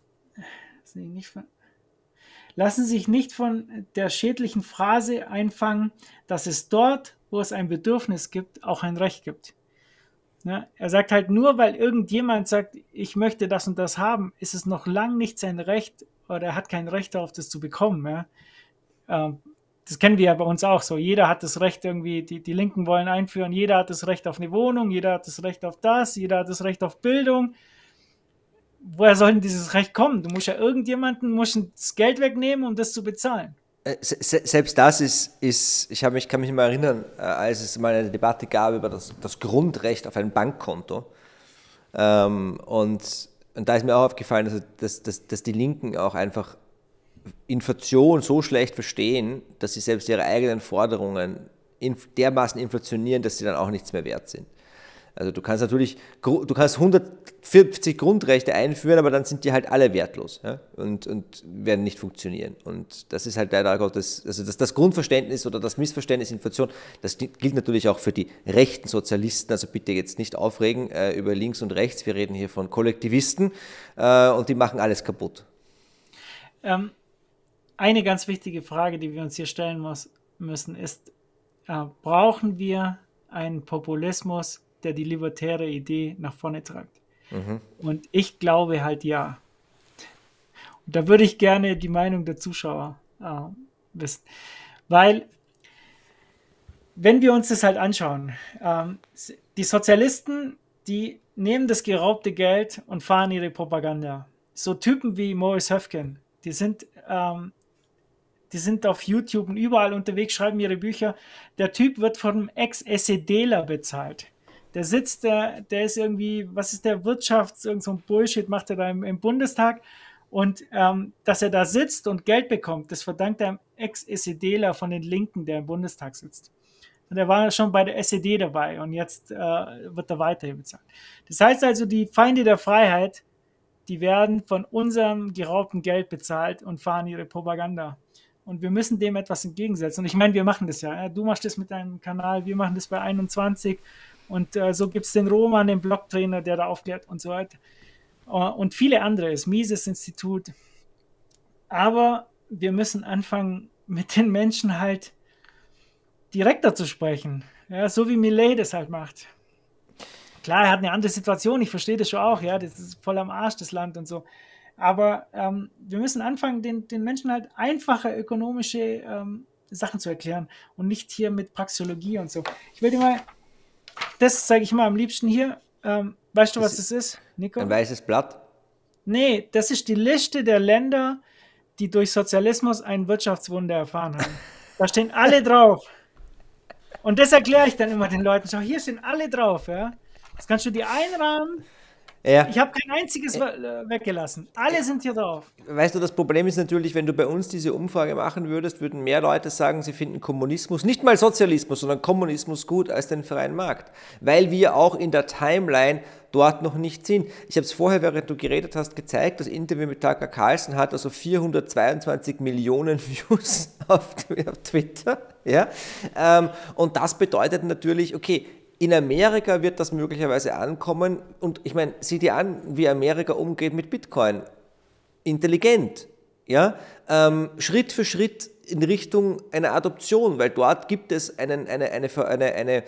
nicht von, lassen Sie sich nicht von der schädlichen Phrase einfangen, dass es dort, wo es ein Bedürfnis gibt, auch ein Recht gibt. Ja, er sagt halt, nur weil irgendjemand sagt, ich möchte das und das haben, ist es noch lang nicht sein Recht, oder er hat kein Recht darauf, das zu bekommen. Ja. das kennen wir ja bei uns auch so. Jeder hat das Recht irgendwie, die, die Linken wollen einführen, jeder hat das Recht auf eine Wohnung, jeder hat das Recht auf das, jeder hat das Recht auf Bildung. Woher soll denn dieses Recht kommen? Du musst ja irgendjemanden, musst das Geld wegnehmen, um das zu bezahlen. Se selbst das ist, ist ich habe mich, kann mich immer erinnern, als es mal eine Debatte gab über das, das Grundrecht auf ein Bankkonto. Ähm, und, und da ist mir auch aufgefallen, also, dass, dass, dass die Linken auch einfach Inflation so schlecht verstehen, dass sie selbst ihre eigenen Forderungen dermaßen inflationieren, dass sie dann auch nichts mehr wert sind. Also du kannst natürlich, du kannst hundertfünfzig Grundrechte einführen, aber dann sind die halt alle wertlos, ja? und, und werden nicht funktionieren. Und das ist halt leider Gottes, also das, das Grundverständnis oder das Missverständnis Inflation, das gilt natürlich auch für die rechten Sozialisten, also bitte jetzt nicht aufregen äh, über links und rechts, wir reden hier von Kollektivisten äh, und die machen alles kaputt. Ähm, eine ganz wichtige Frage, die wir uns hier stellen muss, müssen, ist, äh, brauchen wir einen Populismus, der die libertäre Idee nach vorne trägt? Mhm. Und ich glaube halt ja. Und da würde ich gerne die Meinung der Zuschauer äh, wissen. Weil, wenn wir uns das halt anschauen, ähm, die Sozialisten, die nehmen das geraubte Geld und fahren ihre Propaganda. So Typen wie Morris Höfgen, die sind, ähm, die sind auf YouTube und überall unterwegs, schreiben ihre Bücher. Der Typ wird von einem Ex-SEDler bezahlt. Der sitzt, der, der ist irgendwie, was ist der Wirtschafts-, irgend so ein Bullshit macht er da im, im Bundestag. Und ähm, dass er da sitzt und Geld bekommt, das verdankt einem Ex-SEDler von den Linken, der im Bundestag sitzt. Und er war schon bei der S E D dabei und jetzt äh, wird er weiterhin bezahlt. Das heißt also, die Feinde der Freiheit, die werden von unserem geraubten Geld bezahlt und fahren ihre Propaganda. Und wir müssen dem etwas entgegensetzen. Und ich meine, wir machen das ja. Du machst das mit deinem Kanal, wir machen das bei einundzwanzig. Und äh, so gibt es den Roman, den Blogtrainer, der da aufklärt und so weiter. Uh, und viele andere, das Mises-Institut. Aber wir müssen anfangen, mit den Menschen halt direkter zu sprechen. Ja, so wie Millet das halt macht. Klar, er hat eine andere Situation, ich verstehe das schon auch, ja, das ist voll am Arsch, das Land und so. Aber ähm, wir müssen anfangen, den, den Menschen halt einfache ökonomische ähm, Sachen zu erklären und nicht hier mit Praxeologie und so. Ich will dir mal, das zeige ich mal am liebsten hier. Ähm, weißt du, das was das ist, Nico? Ein weißes Blatt? Nee, das ist die Liste der Länder, die durch Sozialismus ein Wirtschaftswunder erfahren haben. Da stehen alle drauf. Und das erkläre ich dann immer den Leuten. Schau, hier stehen alle drauf, ja. Das kannst du dir einrahmen. Ja. Ich habe kein einziges ja. weggelassen. Alle sind hier drauf. Weißt du, das Problem ist natürlich, wenn du bei uns diese Umfrage machen würdest, würden mehr Leute sagen, sie finden Kommunismus, nicht mal Sozialismus, sondern Kommunismus gut als den freien Markt. Weil wir auch in der Timeline dort noch nicht sind. Ich habe es vorher, während du geredet hast, gezeigt. Das Interview mit Tucker Carlson hat also vierhundertzweiundzwanzig Millionen Views auf, auf Twitter. Ja? Ähm, und das bedeutet natürlich, okay, in Amerika wird das möglicherweise ankommen und ich meine, sieh dir an, wie Amerika umgeht mit Bitcoin. Intelligent, ja, ähm, Schritt für Schritt in Richtung einer Adoption, weil dort gibt es einen, eine, eine, eine, eine,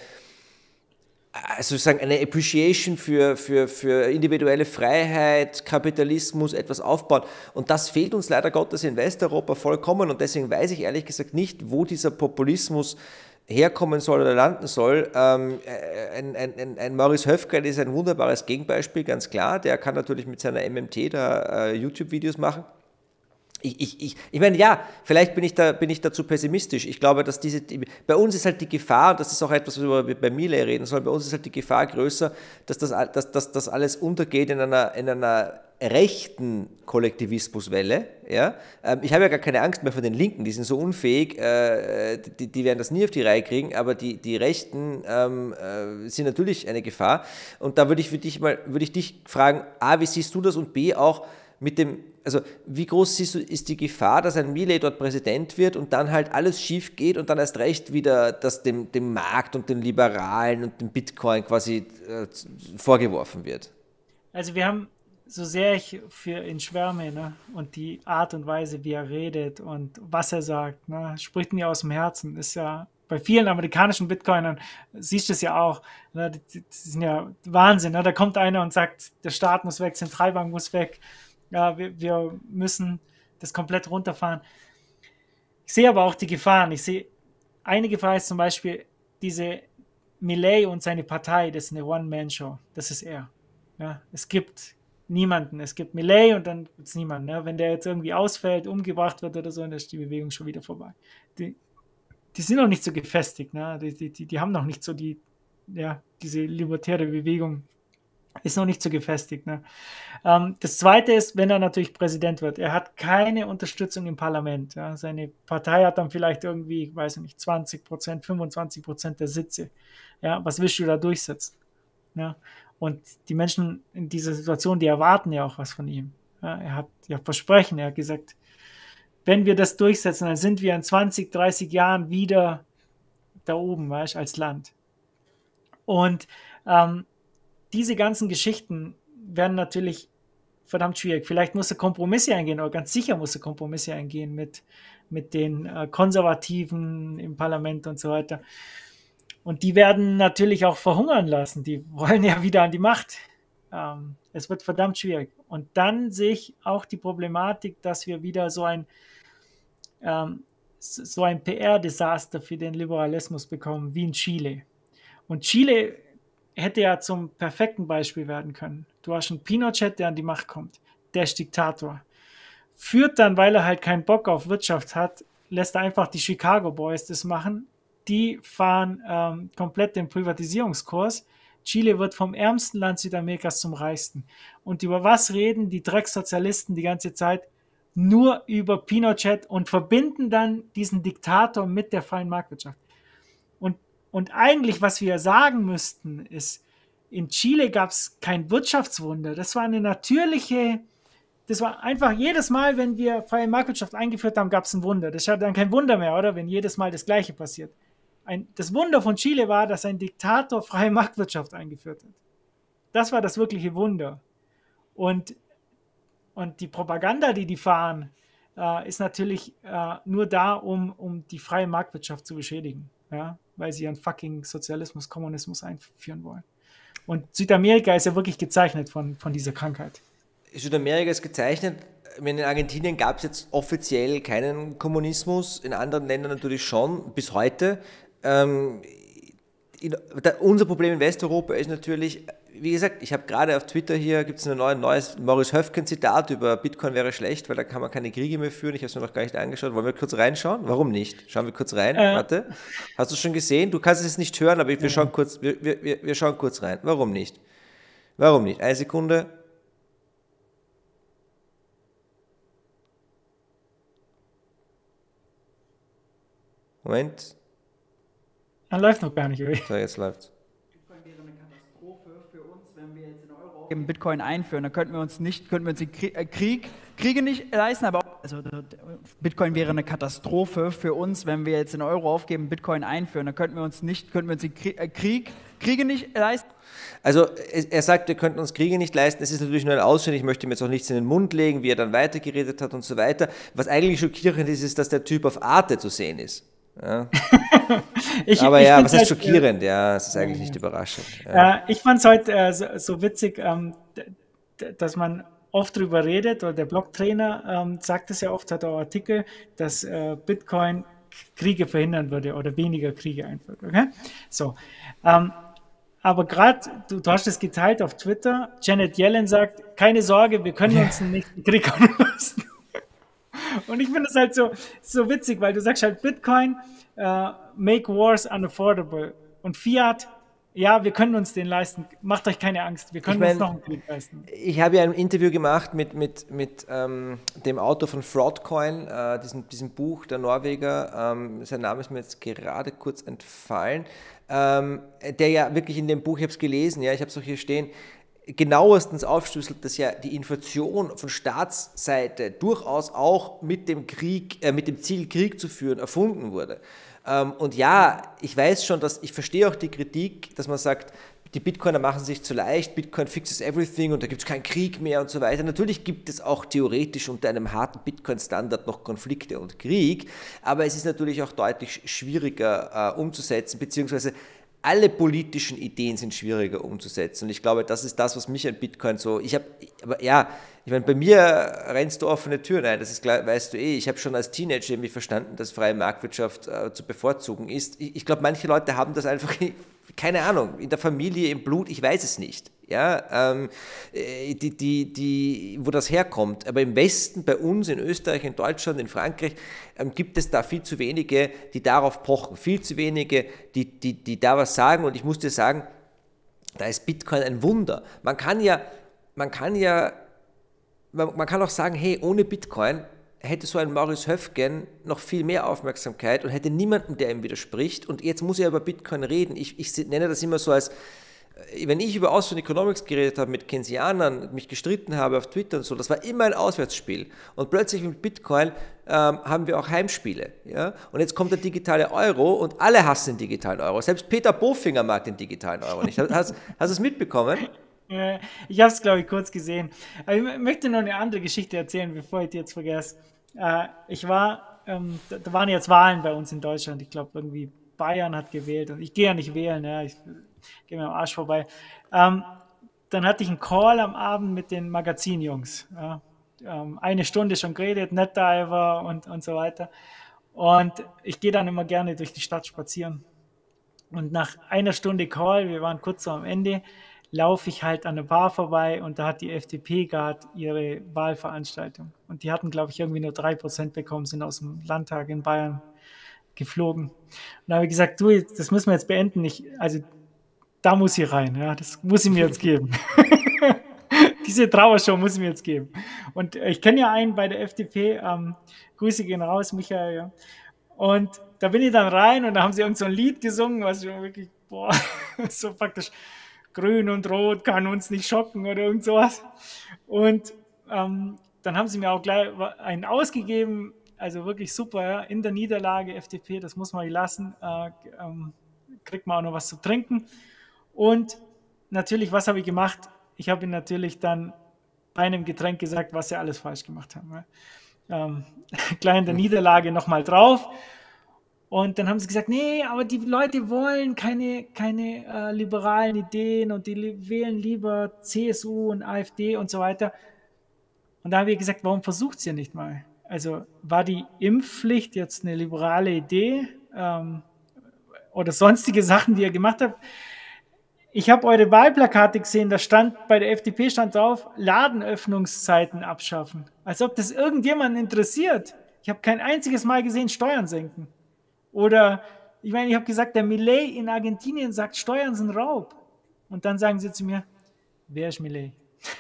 also sozusagen eine Appreciation für, für, für individuelle Freiheit, Kapitalismus, etwas aufbauen. Und das fehlt uns leider Gottes in Westeuropa vollkommen und deswegen weiß ich ehrlich gesagt nicht, wo dieser Populismus herkommen soll oder landen soll. Ähm, ein, ein, ein Morris Höfgen ist ein wunderbares Gegenbeispiel, ganz klar. Der kann natürlich mit seiner M M T da äh, YouTube-Videos machen. Ich, ich, ich, ich meine, ja, vielleicht bin ich, da, bin ich da zu pessimistisch. Ich glaube, dass diese, bei uns ist halt die Gefahr, und das ist auch etwas, worüber wir bei Millet reden sollen, bei uns ist halt die Gefahr größer, dass das, dass, dass das alles untergeht in einer, in einer rechten Kollektivismuswelle. Ja? Ich habe ja gar keine Angst mehr vor den Linken, die sind so unfähig, äh, die, die werden das nie auf die Reihe kriegen, aber die, die Rechten ähm, äh, sind natürlich eine Gefahr. Und da würde ich, für dich mal, würde ich dich fragen, A, wie siehst du das und B, auch mit dem, also wie groß siehst du, ist die Gefahr, dass ein Millet dort Präsident wird und dann halt alles schief geht und dann erst recht wieder das dem, dem Markt und den Liberalen und dem Bitcoin quasi äh, vorgeworfen wird? Also wir haben, so sehr ich für ihn schwärme, ne, und die Art und Weise, wie er redet und was er sagt, ne, spricht mir aus dem Herzen, ist ja bei vielen amerikanischen Bitcoinern, siehst du es ja auch, ne, die, die sind ja Wahnsinn, ne, da kommt einer und sagt, der Staat muss weg, Zentralbank muss weg, ja, wir, wir müssen das komplett runterfahren. Ich sehe aber auch die Gefahren. Ich sehe, eine Gefahr ist zum Beispiel diese Milei und seine Partei, das ist eine One-Man-Show. Das ist er. Ja, es gibt niemanden. Es gibt Milei und dann gibt es niemanden. Ja, wenn der jetzt irgendwie ausfällt, umgebracht wird oder so, dann ist die Bewegung schon wieder vorbei. Die, die sind noch nicht so gefestigt. Ne? Die, die, die haben noch nicht so die, ja, diese libertäre Bewegung ist noch nicht so gefestigt. Ne? Ähm, das Zweite ist, wenn er natürlich Präsident wird. Er hat keine Unterstützung im Parlament. Ja? Seine Partei hat dann vielleicht irgendwie, ich weiß nicht, zwanzig Prozent, fünfundzwanzig Prozent der Sitze. Ja? Was willst du da durchsetzen? Ja? Und die Menschen in dieser Situation, die erwarten ja auch was von ihm. Ja? Er hat ja Versprechen. Er hat gesagt, wenn wir das durchsetzen, dann sind wir in zwanzig, dreißig Jahren wieder da oben, weißt, als Land. Und ähm, diese ganzen Geschichten werden natürlich verdammt schwierig. Vielleicht muss er Kompromisse eingehen, oder ganz sicher muss er Kompromisse eingehen mit, mit den äh, Konservativen im Parlament und so weiter. Und die werden natürlich auch verhungern lassen. Die wollen ja wieder an die Macht. Ähm, es wird verdammt schwierig. Und dann sehe ich auch die Problematik, dass wir wieder so ein, ähm, so ein P R-Desaster für den Liberalismus bekommen, wie in Chile. Und Chile hätte ja zum perfekten Beispiel werden können. Du hast einen Pinochet, der an die Macht kommt. Der ist Diktator. Führt dann, weil er halt keinen Bock auf Wirtschaft hat, lässt er einfach die Chicago Boys das machen. Die fahren ähm, komplett den Privatisierungskurs. Chile wird vom ärmsten Land Südamerikas zum reichsten. Und über was reden die Drecksozialisten die ganze Zeit? Nur über Pinochet und verbinden dann diesen Diktator mit der freien Marktwirtschaft. Und Und eigentlich, was wir sagen müssten, ist, in Chile gab es kein Wirtschaftswunder. Das war eine natürliche, das war einfach jedes Mal, wenn wir freie Marktwirtschaft eingeführt haben, gab es ein Wunder. Das ist ja dann kein Wunder mehr, oder? Wenn jedes Mal das Gleiche passiert. Ein, das Wunder von Chile war, dass ein Diktator freie Marktwirtschaft eingeführt hat. Das war das wirkliche Wunder. Und, und die Propaganda, die die fahren, äh, ist natürlich äh, nur da, um, um die freie Marktwirtschaft zu beschädigen. Ja, weil sie ihren fucking Sozialismus, Kommunismus einführen wollen. Und Südamerika ist ja wirklich gezeichnet von, von dieser Krankheit. Südamerika ist gezeichnet. In Argentinien gab es jetzt offiziell keinen Kommunismus, in anderen Ländern natürlich schon, bis heute. Ähm, in, da, unser Problem in Westeuropa ist natürlich, wie gesagt, ich habe gerade auf Twitter hier, gibt es ein neues, neues Maurice Höfgen-Zitat über Bitcoin wäre schlecht, weil da kann man keine Kriege mehr führen. Ich habe es mir noch gar nicht angeschaut. Wollen wir kurz reinschauen? Warum nicht? Schauen wir kurz rein. Äh. Warte. Hast du es schon gesehen? Du kannst es nicht hören, aber wir, ja. schauen kurz, wir, wir, wir schauen kurz rein. Warum nicht? Warum nicht? Eine Sekunde. Moment. Er läuft noch gar nicht. Oder? So, jetzt läuft's. Bitcoin einführen, dann könnten wir uns nicht, könnten wir uns den Krieg, Kriege nicht leisten, aber auch, also Bitcoin wäre eine Katastrophe für uns, wenn wir jetzt den Euro aufgeben, Bitcoin einführen, dann könnten wir uns nicht, könnten wir uns den Krieg, Kriege nicht leisten. Also er sagt, wir könnten uns Kriege nicht leisten, es ist natürlich nur ein Ausschnitt, ich möchte ihm jetzt auch nichts in den Mund legen, wie er dann weitergeredet hat und so weiter. Was eigentlich schockierend ist, ist, dass der Typ auf Arte zu sehen ist. Ja. ich, aber ich ja, was heißt halt, schockierend? Ja, es ist eigentlich nicht überraschend. Ja. Äh, ich fand es heute äh, so, so witzig, ähm, dass man oft drüber redet, oder der Blocktrainer ähm, sagt es ja oft, hat auch Artikel, dass äh, Bitcoin Kriege verhindern würde oder weniger Kriege einführt. Okay? So, ähm, aber gerade, du, du hast es geteilt auf Twitter, Janet Yellen sagt, keine Sorge, wir können uns den nächsten Krieg leisten. Und ich finde es halt so, so witzig, weil du sagst halt Bitcoin, uh, make wars unaffordable. Und Fiat, ja, wir können uns den leisten. Macht euch keine Angst, wir können ich mein, uns noch einen Krieg leisten. Ich habe ja ein Interview gemacht mit, mit, mit ähm, dem Autor von Fraudcoin, äh, diesem, diesem Buch, der Norweger, ähm, sein Name ist mir jetzt gerade kurz entfallen, ähm, der ja wirklich in dem Buch, ich habe es gelesen, ja, ich habe es auch hier stehen, genauestens aufschlüsselt, dass ja die Inflation von Staatsseite durchaus auch mit dem Krieg, äh, mit dem Ziel, Krieg zu führen, erfunden wurde. Ähm, und ja, ich weiß schon, dass ich verstehe auch die Kritik, dass man sagt, die Bitcoiner machen sich zu leicht, Bitcoin fixes everything und da gibt es keinen Krieg mehr und so weiter. Natürlich gibt es auch theoretisch unter einem harten Bitcoin-Standard noch Konflikte und Krieg, aber es ist natürlich auch deutlich schwieriger äh, umzusetzen, beziehungsweise alle politischen Ideen sind schwieriger umzusetzen. Und ich glaube, das ist das, was mich an Bitcoin so, ich habe, aber ja, ich meine, bei mir rennst du offene Türen ein, das ist klar, weißt du eh, ich habe schon als Teenager irgendwie verstanden, dass freie Marktwirtschaft äh, zu bevorzugen ist. Ich, ich glaube, manche Leute haben das einfach, keine Ahnung, in der Familie, im Blut, ich weiß es nicht. Ja, ähm, die, die, die, wo das herkommt. Aber im Westen, bei uns, in Österreich, in Deutschland, in Frankreich, ähm, gibt es da viel zu wenige, die darauf pochen. Viel zu wenige, die, die, die da was sagen. Und ich muss dir sagen, da ist Bitcoin ein Wunder. Man kann ja, man kann ja, man, man kann auch sagen, hey, ohne Bitcoin hätte so ein Maurice Höfgen noch viel mehr Aufmerksamkeit und hätte niemanden, der ihm widerspricht. Und jetzt muss er über Bitcoin reden. Ich, ich nenne das immer so als, wenn ich über Austrian Economics geredet habe, mit Keynesianern, mich gestritten habe auf Twitter und so, das war immer ein Auswärtsspiel. Und plötzlich mit Bitcoin ähm, haben wir auch Heimspiele. Ja? Und jetzt kommt der digitale Euro und alle hassen den digitalen Euro. Selbst Peter Bofinger mag den digitalen Euro nicht. Hast, hast du es mitbekommen? Ich habe es, glaube ich, kurz gesehen. Aber ich möchte noch eine andere Geschichte erzählen, bevor ich die jetzt vergesse. Äh, ich war, ähm, da, da waren jetzt Wahlen bei uns in Deutschland. Ich glaube, irgendwie Bayern hat gewählt. Und ich gehe ja nicht wählen, ja. Ich gehe mir am Arsch vorbei. Ähm, dann hatte ich einen Call am Abend mit den Magazinjungs. Ja. Ähm, eine Stunde schon geredet, NetDiver und, und so weiter. Und ich gehe dann immer gerne durch die Stadt spazieren. Und nach einer Stunde Call, wir waren kurz so am Ende, laufe ich halt an der Bar vorbei und da hat die F D P gerade ihre Wahlveranstaltung. Und die hatten, glaube ich, irgendwie nur drei Prozent bekommen, sind aus dem Landtag in Bayern geflogen. Und da habe ich gesagt, du, das müssen wir jetzt beenden. Ich, also da muss ich rein, ja, das muss ich mir jetzt geben. Diese Trauershow muss ich mir jetzt geben. Und ich kenne ja einen bei der F D P, ähm, Grüße gehen raus, Michael, ja. Und da bin ich dann rein und da haben sie irgend so ein Lied gesungen, was wirklich, boah, so praktisch grün und rot kann uns nicht schocken oder irgend sowas. Und ähm, dann haben sie mir auch gleich einen ausgegeben, also wirklich super, ja, in der Niederlage F D P, das muss man lassen, äh, ähm, kriegt man auch noch was zu trinken. Und natürlich, was habe ich gemacht? Ich habe ihnen natürlich dann bei einem Getränk gesagt, was sie alles falsch gemacht haben. Ja. Ähm, gleich in der Niederlage nochmal drauf. Und dann haben sie gesagt, nee, aber die Leute wollen keine, keine äh, liberalen Ideen und die li- wählen lieber C S U und AfD und so weiter. Und da habe ich gesagt, warum versucht ihr nicht mal? Also war die Impfpflicht jetzt eine liberale Idee ähm, oder sonstige Sachen, die ihr gemacht habt? Ich habe eure Wahlplakate gesehen, da stand bei der F D P stand drauf, Ladenöffnungszeiten abschaffen. Als ob das irgendjemanden interessiert. Ich habe kein einziges Mal gesehen, Steuern senken. Oder, ich meine, ich habe gesagt, der Milei in Argentinien sagt, Steuern sind Raub. Und dann sagen sie zu mir, wer ist Milei?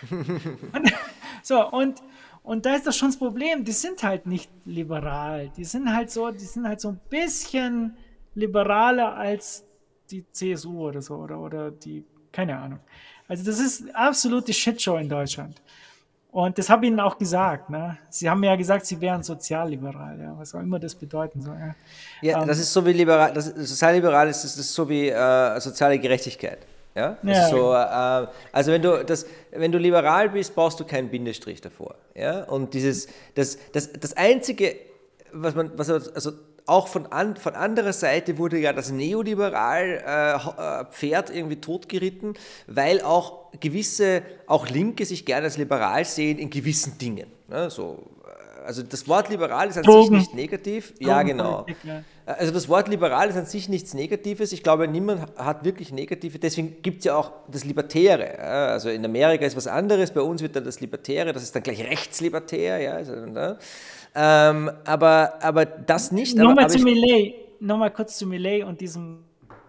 und, so, und, und da ist das schon das Problem, die sind halt nicht liberal. Die sind halt so, die sind halt so ein bisschen liberaler als die C S U oder so, oder, oder die, keine Ahnung. Also das ist eine absolute Shitshow in Deutschland. Und das habe ich ihnen auch gesagt. Ne? Sie haben mir ja gesagt, sie wären sozialliberal, ja, was auch immer das bedeuten soll. Ja, ja ähm, das ist so wie liberal, das sozialliberal ist, das ist so wie äh, soziale Gerechtigkeit. Ja? Ja, so, äh, also wenn du, das, wenn du liberal bist, brauchst du keinen Bindestrich davor. Ja? Und dieses, das, das, das Einzige, was man, was also auch von, an, von anderer Seite wurde ja das Neoliberal-Pferd äh, irgendwie totgeritten, weil auch gewisse, auch Linke sich gerne als liberal sehen in gewissen Dingen. Ne? So, also das Wort liberal ist an Drogen. sich nicht negativ. Drogen, ja, genau. Ja. Also das Wort liberal ist an sich nichts Negatives. Ich glaube, niemand hat wirklich negative. Deswegen gibt es ja auch das Libertäre. Also in Amerika ist was anderes. Bei uns wird dann das Libertäre, das ist dann gleich rechtslibertär. Ja, also, ne? ähm, aber, aber das nicht. Nochmal zu Milei. Nochmal kurz zu Milei und diesem...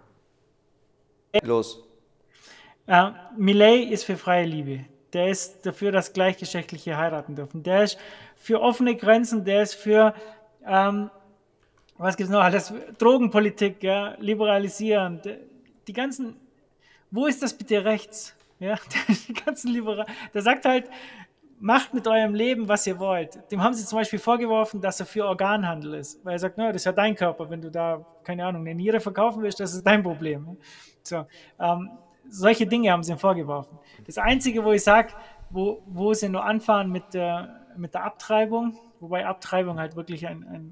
Los. Uh, Milei ist für freie Liebe. Der ist dafür, dass Gleichgeschlechtliche heiraten dürfen. Der ist für offene Grenzen, der ist für, ähm, was gibt es noch alles, Drogenpolitik, ja, liberalisieren. Die ganzen, wo ist das bitte rechts? Ja, die ganzen Liberal, der sagt halt, macht mit eurem Leben, was ihr wollt. Dem haben sie zum Beispiel vorgeworfen, dass er für Organhandel ist. Weil er sagt, no, das ist ja dein Körper, wenn du da, keine Ahnung, eine Niere verkaufen willst, das ist dein Problem. So, ähm, solche Dinge haben sie ihm vorgeworfen. Das Einzige, wo ich sage, wo, wo sie nur anfahren mit der, mit der Abtreibung, wobei Abtreibung halt wirklich ein, ein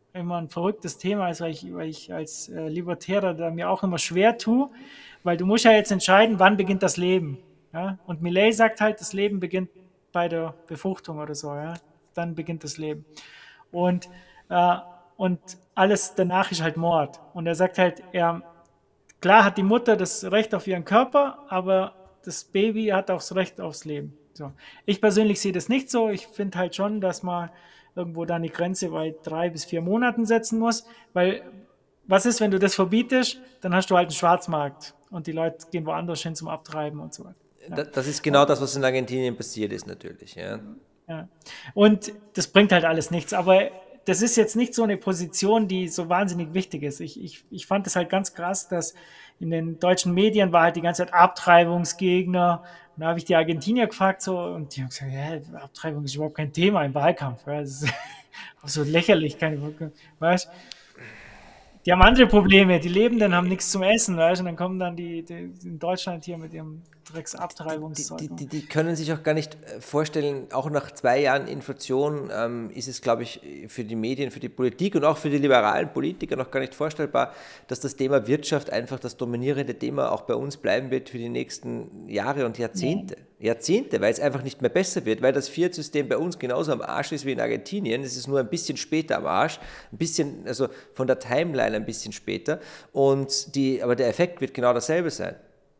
immer ein verrücktes Thema ist, weil ich, weil ich als äh, Libertärer da mir auch immer schwer tue, weil du musst ja jetzt entscheiden, wann beginnt das Leben. Ja? Und Millet sagt halt, das Leben beginnt bei der Befruchtung oder so, ja? Dann beginnt das Leben. Und, äh, und alles danach ist halt Mord. Und er sagt halt, er, klar hat die Mutter das Recht auf ihren Körper, aber das Baby hat auch das Recht aufs Leben. So. Ich persönlich sehe das nicht so. Ich finde halt schon, dass man irgendwo da eine Grenze bei drei bis vier Monaten setzen muss, weil was ist, wenn du das verbietest, dann hast du halt einen Schwarzmarkt und die Leute gehen woanders hin zum Abtreiben und so weiter. Ja. Das ist genau das, was in Argentinien passiert ist natürlich. Ja. Ja. Und das bringt halt alles nichts, aber das ist jetzt nicht so eine Position, die so wahnsinnig wichtig ist. Ich, ich, ich fand es halt ganz krass, dass in den deutschen Medien war halt die ganze Zeit Abtreibungsgegner. Und da habe ich die Argentinier gefragt so, und die haben gesagt, ja, Abtreibung ist überhaupt kein Thema im Wahlkampf. Ja, das ist so lächerlich. Keine, weißt? Die haben andere Probleme. Die Lebenden haben nichts zum Essen. Weißt? Und dann kommen dann die, die in Deutschland hier mit ihrem Drecksabtreibungszeug. Die, die, die, die können sich auch gar nicht vorstellen, auch nach zwei Jahren Inflation ähm, ist es, glaube ich, für die Medien, für die Politik und auch für die liberalen Politiker noch gar nicht vorstellbar, dass das Thema Wirtschaft einfach das dominierende Thema auch bei uns bleiben wird für die nächsten Jahre und Jahrzehnte. Ja. Jahrzehnte, weil es einfach nicht mehr besser wird, weil das Fiat-System bei uns genauso am Arsch ist wie in Argentinien. Es ist nur ein bisschen später am Arsch, ein bisschen, also von der Timeline ein bisschen später. Und die, aber der Effekt wird genau dasselbe sein.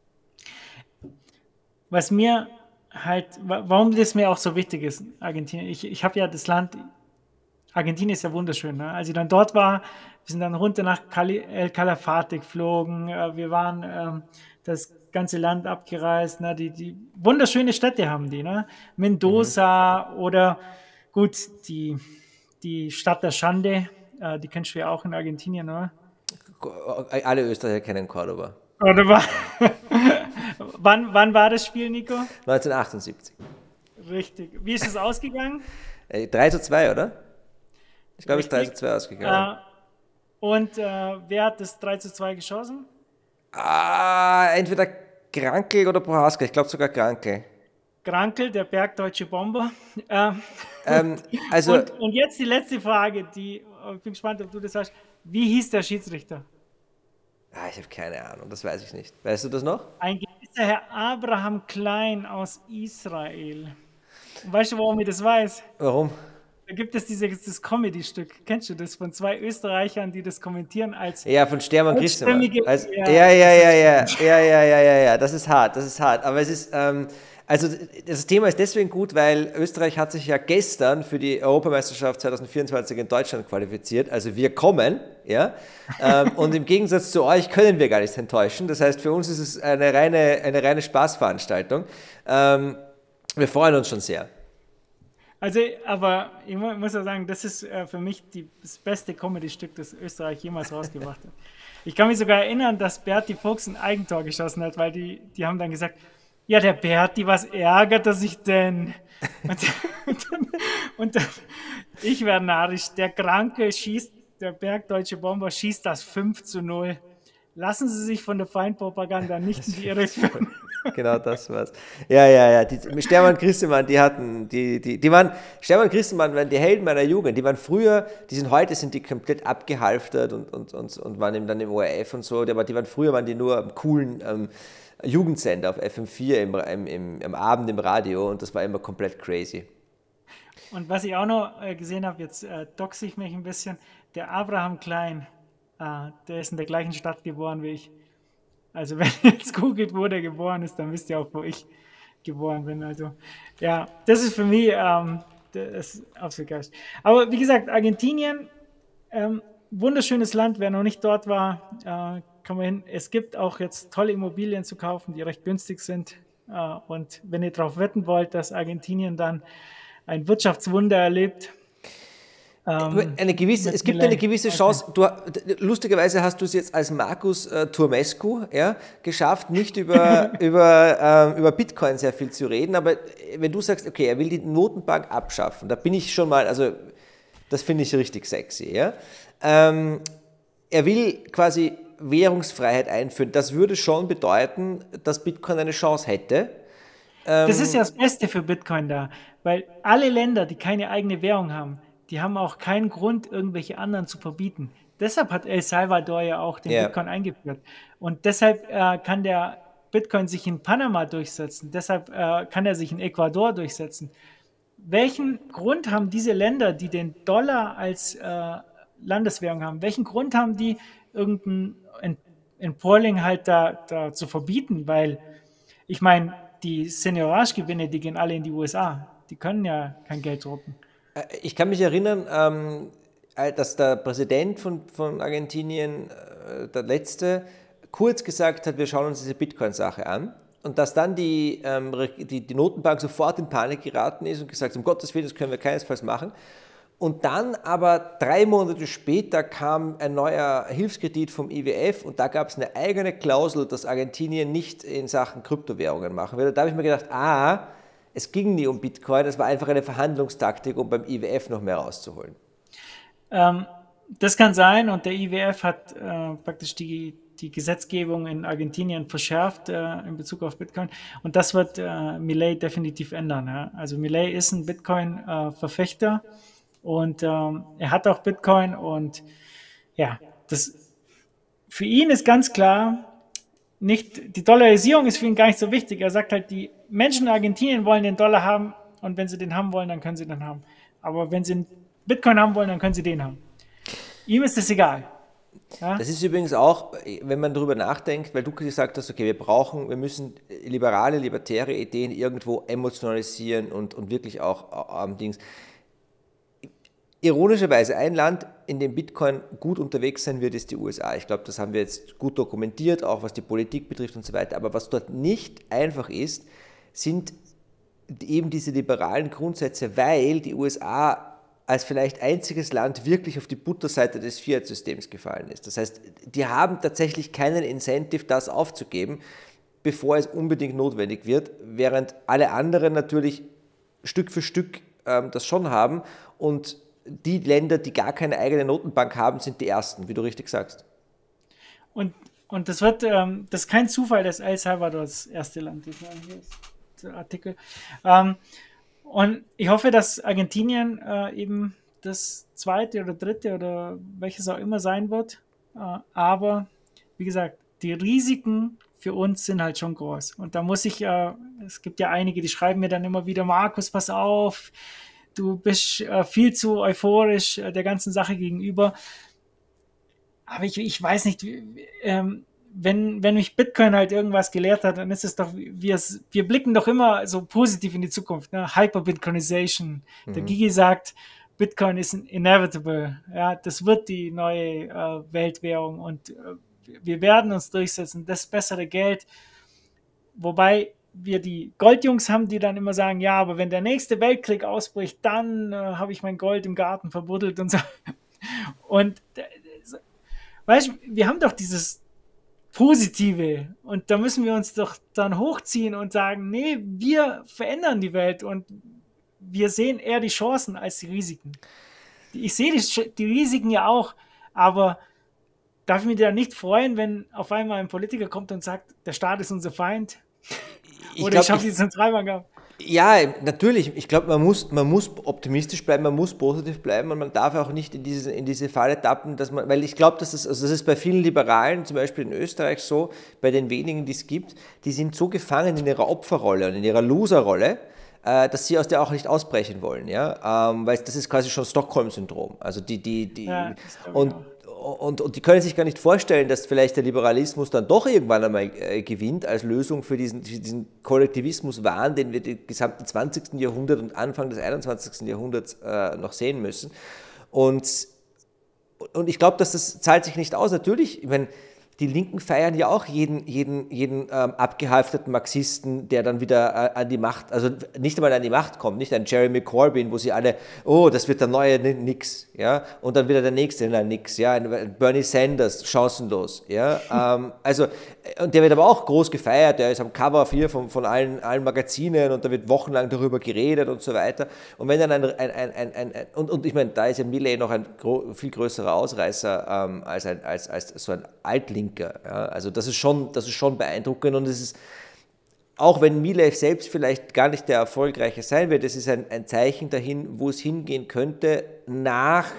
Was mir halt, warum das mir auch so wichtig ist, Argentinien, ich, ich habe ja das Land, Argentinien ist ja wunderschön, ne? Als ich dann dort war, wir sind dann runter nach Cali, El Calafate geflogen, wir waren ähm, das ganze Land abgereist, ne? die, die wunderschöne Städte haben die, ne? Mendoza mhm. oder gut, die, die Stadt der Schande, äh, die kennst du ja auch in Argentinien, oder? Alle Österreicher kennen Cordoba. Cordoba. Wann, wann war das Spiel, Nico? neunzehnhundertachtundsiebzig. Richtig. Wie ist es ausgegangen? drei zu zwei, oder? Ich glaube, es ist drei zu zwei ausgegangen. Äh, und äh, wer hat das drei zu zwei geschossen? Ah, entweder Krankel oder Prohaska. Ich glaube sogar Krankel. Krankel, der bergdeutsche Bomber. Äh, ähm, also und, und jetzt die letzte Frage, die, ich bin gespannt, ob du das sagst. Wie hieß der Schiedsrichter? Ah, ich habe keine Ahnung, das weiß ich nicht. Weißt du das noch? Ein gewisser Herr Abraham Klein aus Israel. Und weißt du, warum ich das weiß? Warum? Da gibt es dieses das Comedy-Stück. Kennst du das? Von zwei Österreichern, die das kommentieren als... Ja, von Stermann Christemann. Also, ja, ja, ja, ja, ja, ja, ja, ja, ja, ja, das ist hart, das ist hart. Aber es ist, ähm, also das Thema ist deswegen gut, weil Österreich hat sich ja gestern für die Europameisterschaft zwanzig vierundzwanzig in Deutschland qualifiziert. Also wir kommen, ja. ähm, und im Gegensatz zu euch können wir gar nicht enttäuschen. Das heißt, für uns ist es eine reine, eine reine Spaßveranstaltung. Ähm, wir freuen uns schon sehr. Also, aber ich muss ja sagen, das ist äh, für mich die, das beste Comedy-Stück, das Österreich jemals rausgebracht hat. Ich kann mich sogar erinnern, dass Berti Fuchs ein Eigentor geschossen hat, weil die, die haben dann gesagt, ja, der Berti, was ärgert er sich denn? Und, und, dann, und dann, ich werde narrisch, der Kranke schießt, der bergdeutsche Bomber schießt das fünf zu null. Lassen Sie sich von der Feindpropaganda nicht in die Irre führen. Genau das war's. Ja, ja, ja. Die, Stermann Christemann, die hatten, die, die, die waren, Stermann Christemann waren die Helden meiner Jugend. Die waren früher, die sind heute, sind die komplett abgehalftert und, und, und, und waren eben dann im O R F und so. Aber die waren früher, waren die nur am coolen ähm, Jugendsender auf F M vier im, im, im, am Abend im Radio und das war immer komplett crazy. Und was ich auch noch äh, gesehen habe, jetzt äh, doxe ich mich ein bisschen, der Abraham Klein, äh, der ist in der gleichen Stadt geboren wie ich. Also wenn ihr jetzt googelt, wo der geboren ist, dann wisst ihr auch, wo ich geboren bin. Also ja, das ist für mich ähm, das ist absolut geil. Aber wie gesagt, Argentinien, ähm, wunderschönes Land, wer noch nicht dort war, äh, kann man hin. Es gibt auch jetzt tolle Immobilien zu kaufen, die recht günstig sind. Äh, und wenn ihr darauf wetten wollt, dass Argentinien dann ein Wirtschaftswunder erlebt, Eine gewisse, es gibt eine gewisse Chance, du, lustigerweise hast du es jetzt als Markus äh, Turmescu ja, geschafft, nicht über, über, äh, über Bitcoin sehr viel zu reden, aber wenn du sagst, okay, er will die Notenbank abschaffen, da bin ich schon mal, also das finde ich richtig sexy. Ja? Ähm, er will quasi Währungsfreiheit einführen, das würde schon bedeuten, dass Bitcoin eine Chance hätte. Ähm, das ist ja das Beste für Bitcoin da, weil alle Länder, die keine eigene Währung haben, die haben auch keinen Grund, irgendwelche anderen zu verbieten. Deshalb hat El Salvador ja auch den Ja. Bitcoin eingeführt. Und deshalb äh, kann der Bitcoin sich in Panama durchsetzen. Deshalb äh, kann er sich in Ecuador durchsetzen. Welchen Grund haben diese Länder, die den Dollar als äh, Landeswährung haben, welchen Grund haben die, irgendein Entpoiling halt da, da zu verbieten? Weil, ich meine, die Seigniorage-Gewinne, die gehen alle in die U S A. Die können ja kein Geld drucken. Ich kann mich erinnern, ähm, dass der Präsident von, von Argentinien, äh, der letzte, kurz gesagt hat, wir schauen uns diese Bitcoin-Sache an. Und dass dann die, ähm, die, die Notenbank sofort in Panik geraten ist und gesagt hat, um Gottes Willen, das können wir keinesfalls machen. Und dann aber drei Monate später kam ein neuer Hilfskredit vom I W F und da gab es eine eigene Klausel, dass Argentinien nicht in Sachen Kryptowährungen machen würde. Da habe ich mir gedacht, ah, es ging nie um Bitcoin, das war einfach eine Verhandlungstaktik, um beim I W F noch mehr rauszuholen. Ähm, das kann sein und der I W F hat äh, praktisch die die Gesetzgebung in Argentinien verschärft äh, in Bezug auf Bitcoin. Und das wird äh, Milei definitiv ändern. Ja? Also Milei ist ein Bitcoin-Verfechter äh, und ähm, er hat auch Bitcoin. Und ja, das, für ihn ist ganz klar, nicht, die Dollarisierung ist für ihn gar nicht so wichtig. Er sagt halt, die Menschen in Argentinien wollen den Dollar haben und wenn sie den haben wollen, dann können sie den haben. Aber wenn sie einen Bitcoin haben wollen, dann können sie den haben. Ihm ist das egal. Ja? Das ist übrigens auch, wenn man darüber nachdenkt, weil du gesagt hast, okay, wir brauchen, wir müssen liberale, libertäre Ideen irgendwo emotionalisieren und, und wirklich auch ähm, Dings. Ironischerweise, ein Land, in dem Bitcoin gut unterwegs sein wird, ist die U S A. Ich glaube, das haben wir jetzt gut dokumentiert, auch was die Politik betrifft und so weiter. Aber was dort nicht einfach ist, sind eben diese liberalen Grundsätze, weil die U S A als vielleicht einziges Land wirklich auf die Butterseite des Fiat-Systems gefallen ist. Das heißt, die haben tatsächlich keinen Incentive, das aufzugeben, bevor es unbedingt notwendig wird, während alle anderen natürlich Stück für Stück ähm, das schon haben und die Länder, die gar keine eigene Notenbank haben, sind die ersten, wie du richtig sagst. Und, und das wird, ähm, das ist kein Zufall, dass El Salvador das erste Land ist. Hier ist der Artikel. Ähm, Und ich hoffe, dass Argentinien äh, eben das zweite oder dritte oder welches auch immer sein wird. Äh, aber wie gesagt, die Risiken für uns sind halt schon groß. Und da muss ich, äh, es gibt ja einige, die schreiben mir dann immer wieder, Markus, pass auf, du bist äh, viel zu euphorisch äh, der ganzen Sache gegenüber. Aber ich, ich weiß nicht, ähm, Wenn, wenn mich Bitcoin halt irgendwas gelehrt hat, dann ist es doch, wir, wir blicken doch immer so positiv in die Zukunft. Ne? Hyper-Bitcoinization. Mhm. Der Gigi sagt, Bitcoin ist inevitable. Ja, das wird die neue äh, Weltwährung und äh, wir werden uns durchsetzen. Das bessere Geld. Wobei wir die Goldjungs haben, die dann immer sagen, ja, aber wenn der nächste Weltkrieg ausbricht, dann äh, habe ich mein Gold im Garten verbuddelt und so. Und äh, weißt du, wir haben doch dieses Positive. Und da müssen wir uns doch dann hochziehen und sagen, nee, wir verändern die Welt und wir sehen eher die Chancen als die Risiken. Ich sehe die, die Risiken ja auch, aber darf ich mich da nicht freuen, wenn auf einmal ein Politiker kommt und sagt, der Staat ist unser Feind? Ich Oder glaub, ich habe die Zentralbank gehabt. Ja, natürlich. Ich glaube, man muss, man muss optimistisch bleiben, man muss positiv bleiben und man darf auch nicht in diese, in diese Falle tappen, dass man, weil ich glaube, dass das, also das ist bei vielen Liberalen, zum Beispiel in Österreich so, bei den wenigen, die es gibt, die sind so gefangen in ihrer Opferrolle und in ihrer Loserrolle, äh, dass sie aus der auch nicht ausbrechen wollen, ja, ähm, weil das ist quasi schon Stockholm-Syndrom. Also die, die, die ja, und Und, und die können sich gar nicht vorstellen, dass vielleicht der Liberalismus dann doch irgendwann einmal äh, gewinnt als Lösung für diesen, für diesen Kollektivismus-Wahn, den wir den gesamten zwanzigsten Jahrhundert und Anfang des einundzwanzigsten Jahrhunderts äh, noch sehen müssen. Und, und ich glaube, dass das zahlt sich nicht aus. Natürlich, ich meine, die Linken feiern ja auch jeden, jeden, jeden ähm, abgehalfterten Marxisten, der dann wieder äh, an die Macht, also nicht einmal an die Macht kommt, nicht ein Jeremy Corbyn, wo sie alle, oh, das wird der neue Nix, ja, und dann wieder der nächste, nein, Nix, ja, ein Bernie Sanders, chancenlos, ja, ähm, also, und der wird aber auch groß gefeiert, der ist am Cover hier von, von allen, allen Magazinen und da wird wochenlang darüber geredet und so weiter. Und wenn dann ein, ein, ein, ein, ein, ein und, und ich meine, da ist ja Milei noch ein gro- viel größerer Ausreißer ähm, als, ein, als, als so ein Altling. Ja, also das ist schon, das ist schon beeindruckend und es ist, auch wenn Milei selbst vielleicht gar nicht der Erfolgreiche sein wird, es ist ein, ein Zeichen dahin, wo es hingehen könnte, nach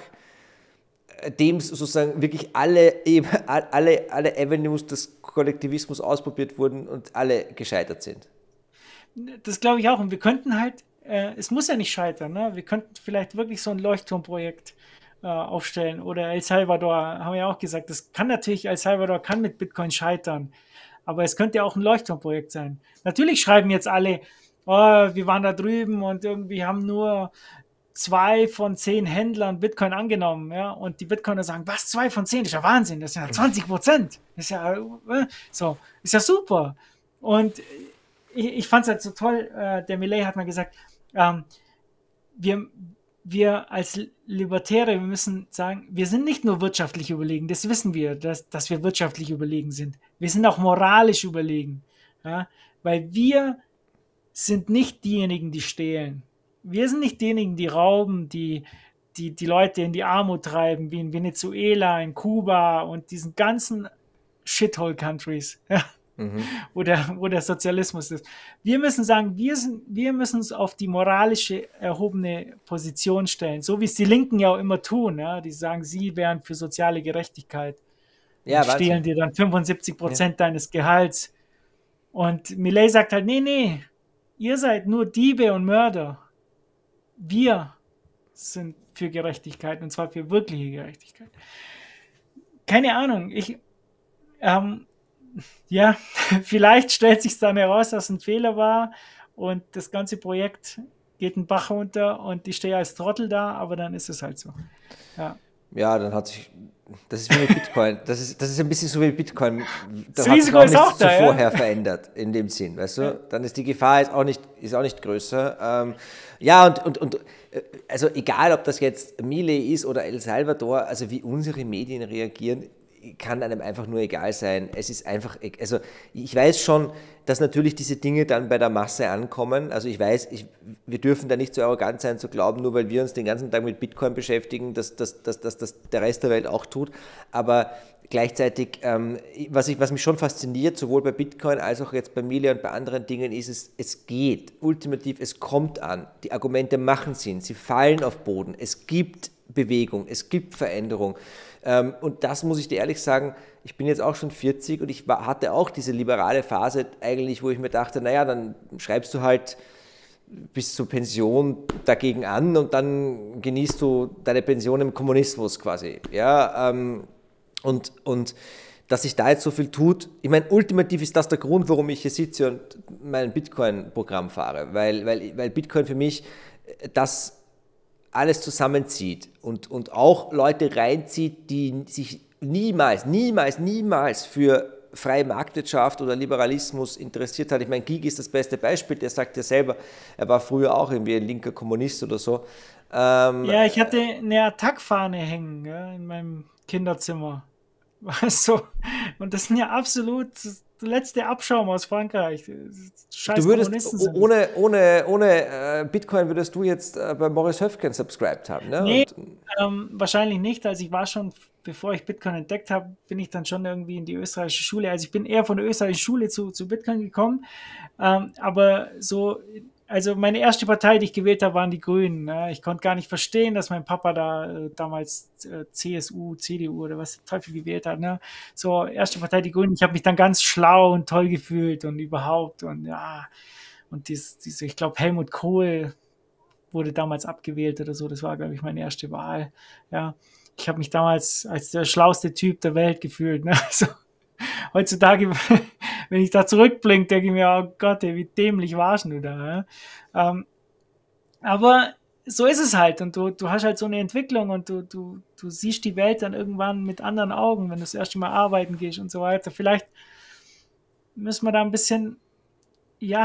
dem sozusagen wirklich alle, alle, alle Avenues des Kollektivismus ausprobiert wurden und alle gescheitert sind. Das glaube ich auch. Und wir könnten halt, äh, es muss ja nicht scheitern, ne? Wir könnten vielleicht wirklich so ein Leuchtturmprojekt äh, aufstellen. Oder El Salvador, haben wir ja auch gesagt, das kann natürlich, El Salvador kann mit Bitcoin scheitern. Aber es könnte ja auch ein Leuchtturmprojekt sein. Natürlich schreiben jetzt alle, oh, wir waren da drüben und irgendwie haben nur zwei von zehn Händlern Bitcoin angenommen, ja, und die Bitcoiner sagen, was, zwei von zehn, das ist ja Wahnsinn, das sind ja zwanzig Prozent, das ist ja, äh, so, ist ja super. Und ich, ich fand es halt so toll, äh, der Milei hat mal gesagt, ähm, wir, wir als Libertäre, wir müssen sagen, wir sind nicht nur wirtschaftlich überlegen, das wissen wir, dass, dass wir wirtschaftlich überlegen sind, wir sind auch moralisch überlegen, ja, weil wir sind nicht diejenigen, die stehlen. Wir sind nicht diejenigen, die rauben, die, die die Leute in die Armut treiben, wie in Venezuela, in Kuba und diesen ganzen Shithole-Countries, ja, mhm. wo, der, wo der Sozialismus ist. Wir müssen sagen, wir, sind, wir müssen uns auf die moralische, erhobene Position stellen, so wie es die Linken ja auch immer tun. Ja? Die sagen, sie wären für soziale Gerechtigkeit. Ja, und stehlen dir dann fünfundsiebzig Prozent ja. deines Gehalts. Und Milei sagt halt, nee, nee, ihr seid nur Diebe und Mörder. Wir sind für Gerechtigkeit, und zwar für wirkliche Gerechtigkeit. Keine Ahnung, ich, ähm, ja, vielleicht stellt sich dann heraus, dass es ein Fehler war und das ganze Projekt geht einen Bach runter und ich stehe als Trottel da, aber dann ist es halt so. Ja, ja dann hat sich, das ist wie mit Bitcoin, das ist, das ist ein bisschen so wie Bitcoin, da das hat Risiko sich auch ist nichts auch da, vorher ja? verändert, in dem Sinn, weißt du, ja. Dann ist die Gefahr ist auch nicht, ist auch nicht größer. Ähm, ja, und, und, und also egal, ob das jetzt Milei ist oder El Salvador, also wie unsere Medien reagieren, kann einem einfach nur egal sein. Es ist einfach, also ich weiß schon, dass natürlich diese Dinge dann bei der Masse ankommen. Also ich weiß, ich, wir dürfen da nicht so arrogant sein, zu glauben, nur weil wir uns den ganzen Tag mit Bitcoin beschäftigen, dass, dass, dass, dass, dass der Rest der Welt auch tut. Aber gleichzeitig, ähm, was, ich, was mich schon fasziniert, sowohl bei Bitcoin als auch jetzt bei Milei und bei anderen Dingen, ist es, es geht. Ultimativ, es kommt an. Die Argumente machen Sinn, sie fallen auf Boden. Es gibt Bewegung, es gibt Veränderung. Ähm, und das muss ich dir ehrlich sagen, ich bin jetzt auch schon vierzig und ich war, hatte auch diese liberale Phase eigentlich, wo ich mir dachte, naja, dann schreibst du halt bis zur Pension dagegen an und dann genießt du deine Pension im Kommunismus quasi. Ja, ähm, und, und dass sich da jetzt so viel tut, ich meine, ultimativ ist das der Grund, warum ich hier sitze und mein Bitcoin-Programm fahre, weil, weil, weil Bitcoin für mich das alles zusammenzieht und, und auch Leute reinzieht, die sich niemals, niemals, niemals für freie Marktwirtschaft oder Liberalismus interessiert hat. Ich meine, Gigi ist das beste Beispiel, der sagt ja selber, er war früher auch irgendwie ein linker Kommunist oder so. Ähm, ja, ich hatte eine Attac-Fahne hängen, ja, in meinem Kinderzimmer. So. Und das sind ja absolut der letzte Abschaum aus Frankreich. Scheiß du würdest, ohne, ohne, ohne Bitcoin würdest du jetzt bei Maurice Höfgen subscribed haben, ne? Nee, ähm, wahrscheinlich nicht. Also ich war schon, bevor ich Bitcoin entdeckt habe, bin ich dann schon irgendwie in die österreichische Schule. Also ich bin eher von der österreichischen Schule zu, zu Bitcoin gekommen. Ähm, aber so, also meine erste Partei, die ich gewählt habe, waren die Grünen. Ne? Ich konnte gar nicht verstehen, dass mein Papa da äh, damals äh, C S U, C D U oder was Teufel gewählt hat. Ne? So, erste Partei, die Grünen. Ich habe mich dann ganz schlau und toll gefühlt und überhaupt und ja, und dies, diese, ich glaube, Helmut Kohl wurde damals abgewählt oder so. Das war, glaube ich, meine erste Wahl. Ja, ich habe mich damals als der schlauste Typ der Welt gefühlt. Ne? Also, heutzutage, wenn ich da zurückblinke, denke ich mir, oh Gott, ey, wie dämlich warst du da. Ja? Ähm, aber so ist es halt und du, du hast halt so eine Entwicklung und du, du, du siehst die Welt dann irgendwann mit anderen Augen, wenn du das erste Mal arbeiten gehst und so weiter. Vielleicht müssen wir da ein bisschen, ja,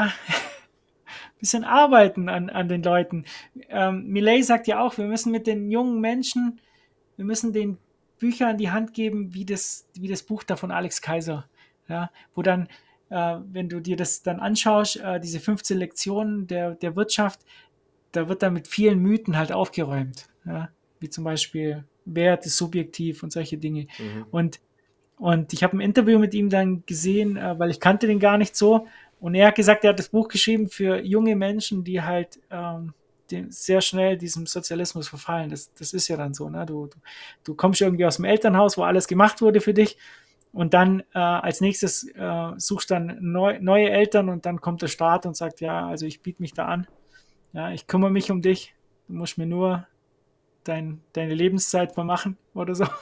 ein bisschen arbeiten an, an den Leuten. Ähm, Milei sagt ja auch, wir müssen mit den jungen Menschen, wir müssen den Bücher in die Hand geben, wie das, wie das Buch da von Alex Kaiser, ja, wo dann, äh, wenn du dir das dann anschaust, äh, diese fünfzehn Lektionen der, der Wirtschaft, da wird dann mit vielen Mythen halt aufgeräumt, ja, wie zum Beispiel Wert ist subjektiv und solche Dinge. Mhm. Und, und ich habe ein Interview mit ihm dann gesehen, äh, weil ich kannte den gar nicht so Und er hat gesagt, er hat das Buch geschrieben für junge Menschen, die halt ähm, die sehr schnell diesem Sozialismus verfallen. Das, das ist ja dann so. Ne? Du, du, du kommst irgendwie aus dem Elternhaus, wo alles gemacht wurde für dich. Und dann äh, als nächstes äh, suchst dann neu, neue Eltern und dann kommt der Staat und sagt, ja, also ich biete mich da an. Ja, ich kümmere mich um dich. Du musst mir nur dein, deine Lebenszeit vermachen oder so.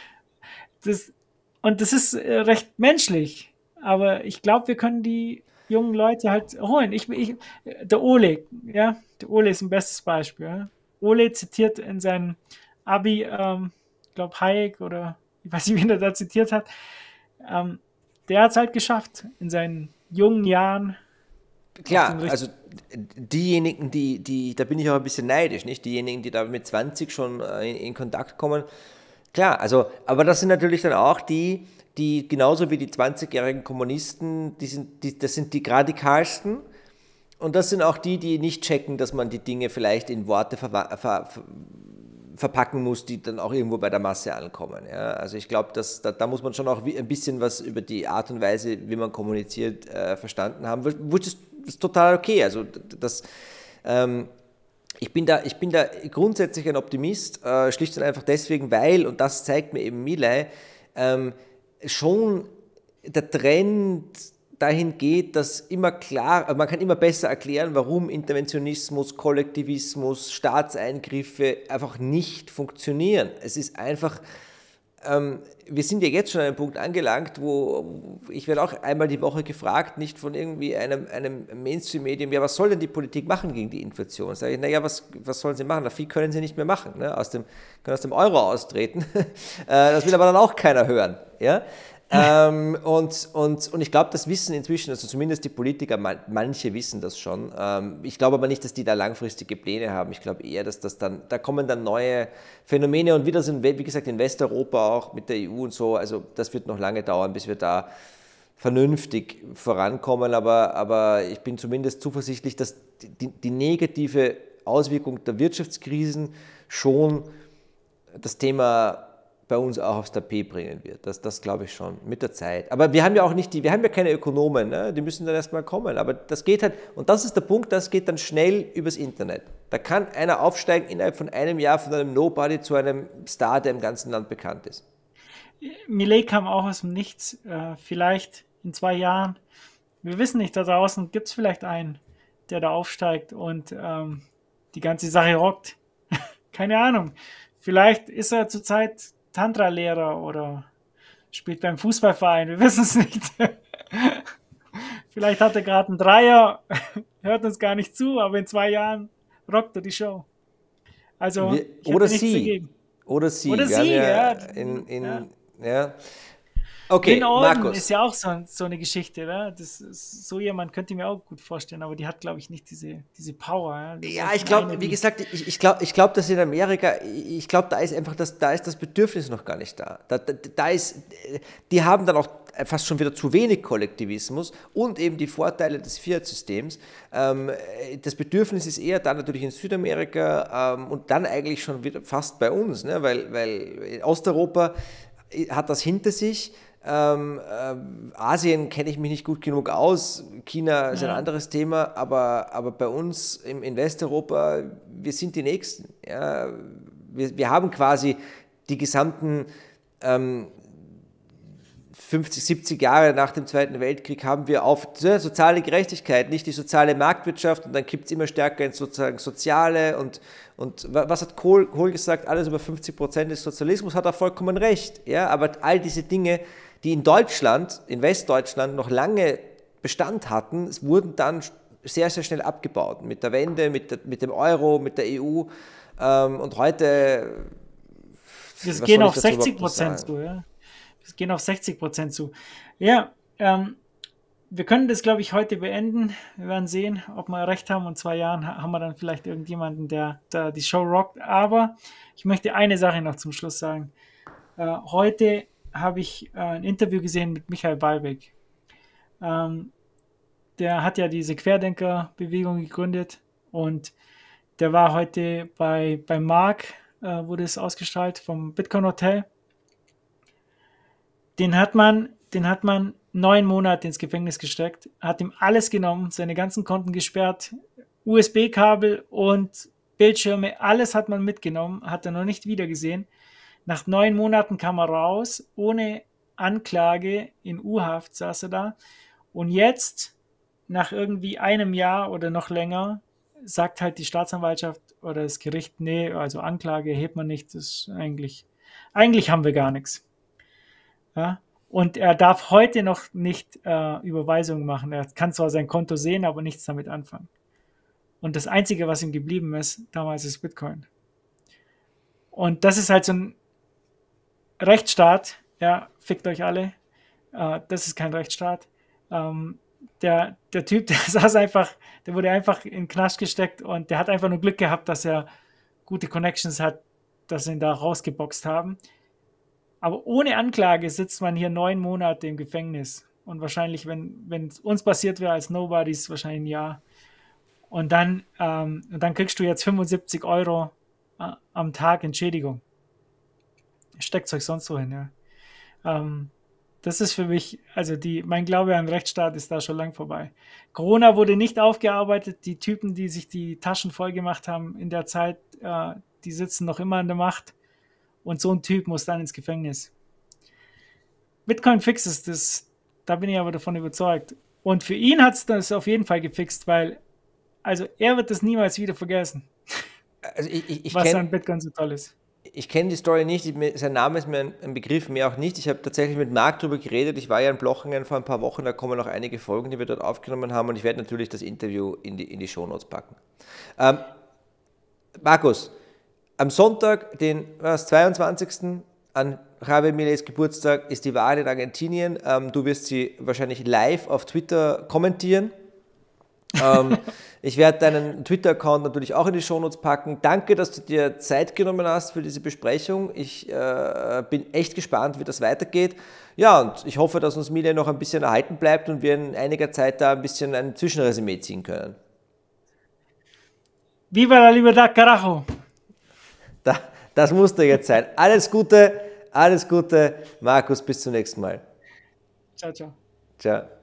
Das, und das ist äh, recht menschlich. Aber ich glaube, wir können die jungen Leute halt holen. Ich, ich, der Ole, ja, der Ole ist ein bestes Beispiel. Ja. Ole zitiert in seinem Abi, ähm, ich glaube Hayek oder ich weiß nicht, wen er da zitiert hat. Ähm, der hat es halt geschafft, in seinen jungen Jahren. Klar, also diejenigen, die, die, da bin ich auch ein bisschen neidisch, nicht? Diejenigen, die da mit zwanzig schon in, in Kontakt kommen. Klar, also, aber das sind natürlich dann auch die, die genauso wie die zwanzigjährigen Kommunisten, die sind, die, das sind die radikalsten. Und das sind auch die, die nicht checken, dass man die Dinge vielleicht in Worte ver, ver, ver, verpacken muss, die dann auch irgendwo bei der Masse ankommen. Ja? Also ich glaube, dass da, da muss man schon auch ein bisschen was über die Art und Weise, wie man kommuniziert, äh, verstanden haben. Das ist, ist total okay. Also das, ähm, ich bin da, ich bin da grundsätzlich ein Optimist, äh, schlicht und einfach deswegen, weil, und das zeigt mir eben Milei, ähm, schon der Trend dahin geht, dass immer klar, man kann immer besser erklären, warum Interventionismus, Kollektivismus, Staatseingriffe einfach nicht funktionieren. Es ist einfach, ähm, wir sind ja jetzt schon an einem Punkt angelangt, wo ich werde auch einmal die Woche gefragt, nicht von irgendwie einem, einem Mainstream-Medium, ja, was soll denn die Politik machen gegen die Inflation? Sage ich, naja, was, was sollen sie machen? Na, viel können sie nicht mehr machen, ne? aus dem, können aus dem Euro austreten. Das will aber dann auch keiner hören, ja. ähm, und, und, und ich glaube, das wissen inzwischen, also zumindest die Politiker, manche wissen das schon. Ähm, ich glaube aber nicht, dass die da langfristige Pläne haben. Ich glaube eher, dass das dann, da kommen dann neue Phänomene und wieder sind, wie gesagt, in Westeuropa auch mit der E U und so, also das wird noch lange dauern, bis wir da vernünftig vorankommen, aber, aber ich bin zumindest zuversichtlich, dass die, die negative Auswirkung der Wirtschaftskrisen schon das Thema bei uns auch aufs Tapet bringen wird. Das, das glaube ich schon, mit der Zeit. Aber wir haben ja auch nicht die, wir haben ja keine Ökonomen, ne? Die müssen dann erstmal kommen. Aber das geht halt, und das ist der Punkt, das geht dann schnell übers Internet. Da kann einer aufsteigen innerhalb von einem Jahr von einem Nobody zu einem Star, der im ganzen Land bekannt ist. Milei kam auch aus dem Nichts. Äh, vielleicht in zwei Jahren, wir wissen nicht, da draußen gibt es vielleicht einen, der da aufsteigt und ähm, die ganze Sache rockt. Keine Ahnung. Vielleicht ist er zurzeit Tantra-Lehrer oder spielt beim Fußballverein, wir wissen es nicht. Vielleicht hat er gerade einen Dreier, hört uns gar nicht zu, aber in zwei Jahren rockt er die Show. Also, wir, oder, sie. oder sie. Oder wir sie. Ja ja. In, in, ja. ja. Okay, Lynn Olden Markus. ist ja auch so, so eine Geschichte. Ne? Das ist, so jemand könnte ich mir auch gut vorstellen, aber die hat, glaube ich, nicht diese, diese Power. Ja, ja ich glaube, wie gesagt, ich, ich glaube, ich glaub, dass in Amerika, ich glaube, da ist einfach das, da ist das Bedürfnis noch gar nicht da. Da, da. da ist, die haben dann auch fast schon wieder zu wenig Kollektivismus und eben die Vorteile des Fiat-Systems. Ähm, das Bedürfnis ist eher dann natürlich in Südamerika ähm, und dann eigentlich schon wieder fast bei uns, ne? weil, weil Osteuropa hat das hinter sich. Ähm, äh, Asien kenne ich mich nicht gut genug aus, China ist ja ein anderes Thema, aber, aber bei uns im, in Westeuropa, wir sind die Nächsten. Ja? Wir, wir haben quasi die gesamten ähm, fünfzig, siebzig Jahre nach dem Zweiten Weltkrieg haben wir auf ja, soziale Gerechtigkeit, nicht die soziale Marktwirtschaft und dann kippt es immer stärker ins sozusagen Soziale und, und was hat Kohl, Kohl gesagt, alles über fünfzig Prozent des Sozialismus, hat er vollkommen recht, ja, aber all diese Dinge, die in Deutschland, in Westdeutschland noch lange Bestand hatten, es wurden dann sehr, sehr schnell abgebaut, mit der Wende, mit, der, mit dem Euro, mit der E U ähm, und heute... Wir gehen auf sechzig Prozent zu, ja. Wir gehen auf sechzig Prozent zu. Ja, ähm, wir können das, glaube ich, heute beenden. Wir werden sehen, ob wir recht haben. In zwei Jahren haben wir dann vielleicht irgendjemanden, der, der die Show rockt. Aber ich möchte eine Sache noch zum Schluss sagen. Äh, heute habe ich äh, ein Interview gesehen mit Michael Ballweg. Ähm, der hat ja diese Querdenker-Bewegung gegründet und der war heute bei, bei Mark, äh, wurde es ausgestrahlt vom Bitcoin Hotel. Den hat man, den hat man neun Monate ins Gefängnis gesteckt, hat ihm alles genommen, seine ganzen Konten gesperrt, U S B-Kabel und Bildschirme, alles hat man mitgenommen, hat er noch nicht wiedergesehen. Nach neun Monaten kam er raus, ohne Anklage, in U-Haft saß er da. Und jetzt, nach irgendwie einem Jahr oder noch länger, sagt halt die Staatsanwaltschaft oder das Gericht, nee, also Anklage hebt man nicht, das ist eigentlich, eigentlich haben wir gar nichts. Ja? Und er darf heute noch nicht äh, Überweisungen machen. Er kann zwar sein Konto sehen, aber nichts damit anfangen. Und das Einzige, was ihm geblieben ist, damals ist Bitcoin. Und das ist halt so ein Rechtsstaat, ja, fickt euch alle, äh, das ist kein Rechtsstaat. Ähm, der, der Typ, der saß einfach, der wurde einfach in den Knast gesteckt und der hat einfach nur Glück gehabt, dass er gute Connections hat, dass sie ihn da rausgeboxt haben. Aber ohne Anklage sitzt man hier neun Monate im Gefängnis. Und wahrscheinlich, wenn es uns passiert wäre als Nobodies, wahrscheinlich ein Jahr. Und dann, ähm, und dann kriegst du jetzt fünfundsiebzig Euro äh, am Tag Entschädigung. Steckt euch sonst so hin, ja. Ähm, das ist für mich, also die, mein Glaube an Rechtsstaat ist da schon lang vorbei. Corona wurde nicht aufgearbeitet. Die Typen, die sich die Taschen voll gemacht haben in der Zeit, äh, die sitzen noch immer an der Macht. Und so ein Typ muss dann ins Gefängnis. Bitcoin fixes das, da bin ich aber davon überzeugt. Und für ihn hat es das auf jeden Fall gefixt, weil, also er wird das niemals wieder vergessen, Also ich, ich, ich was kenn, an Bitcoin so toll ist. Ich kenne die Story nicht, ich, sein Name ist mir ein, ein Begriff, mir auch nicht. Ich habe tatsächlich mit Marc darüber geredet, ich war ja in Blochingen vor ein paar Wochen, da kommen noch einige Folgen, die wir dort aufgenommen haben und ich werde natürlich das Interview in die, in die Shownotes packen. Ähm, Markus, am Sonntag, den was, zweiundzwanzigsten an Javier Mileis Geburtstag, ist die Wahl in Argentinien. Ähm, du wirst sie wahrscheinlich live auf Twitter kommentieren. ähm, ich werde deinen Twitter-Account natürlich auch in die Shownotes packen. Danke, dass du dir Zeit genommen hast für diese Besprechung. Ich äh, bin echt gespannt, wie das weitergeht. Ja, und ich hoffe, dass uns Milei noch ein bisschen erhalten bleibt und wir in einiger Zeit da ein bisschen ein Zwischenresümee ziehen können. Viva la libertad, carajo! Da, das musste jetzt sein. Alles Gute, alles Gute. Markus, bis zum nächsten Mal. Ciao, ciao. Ciao.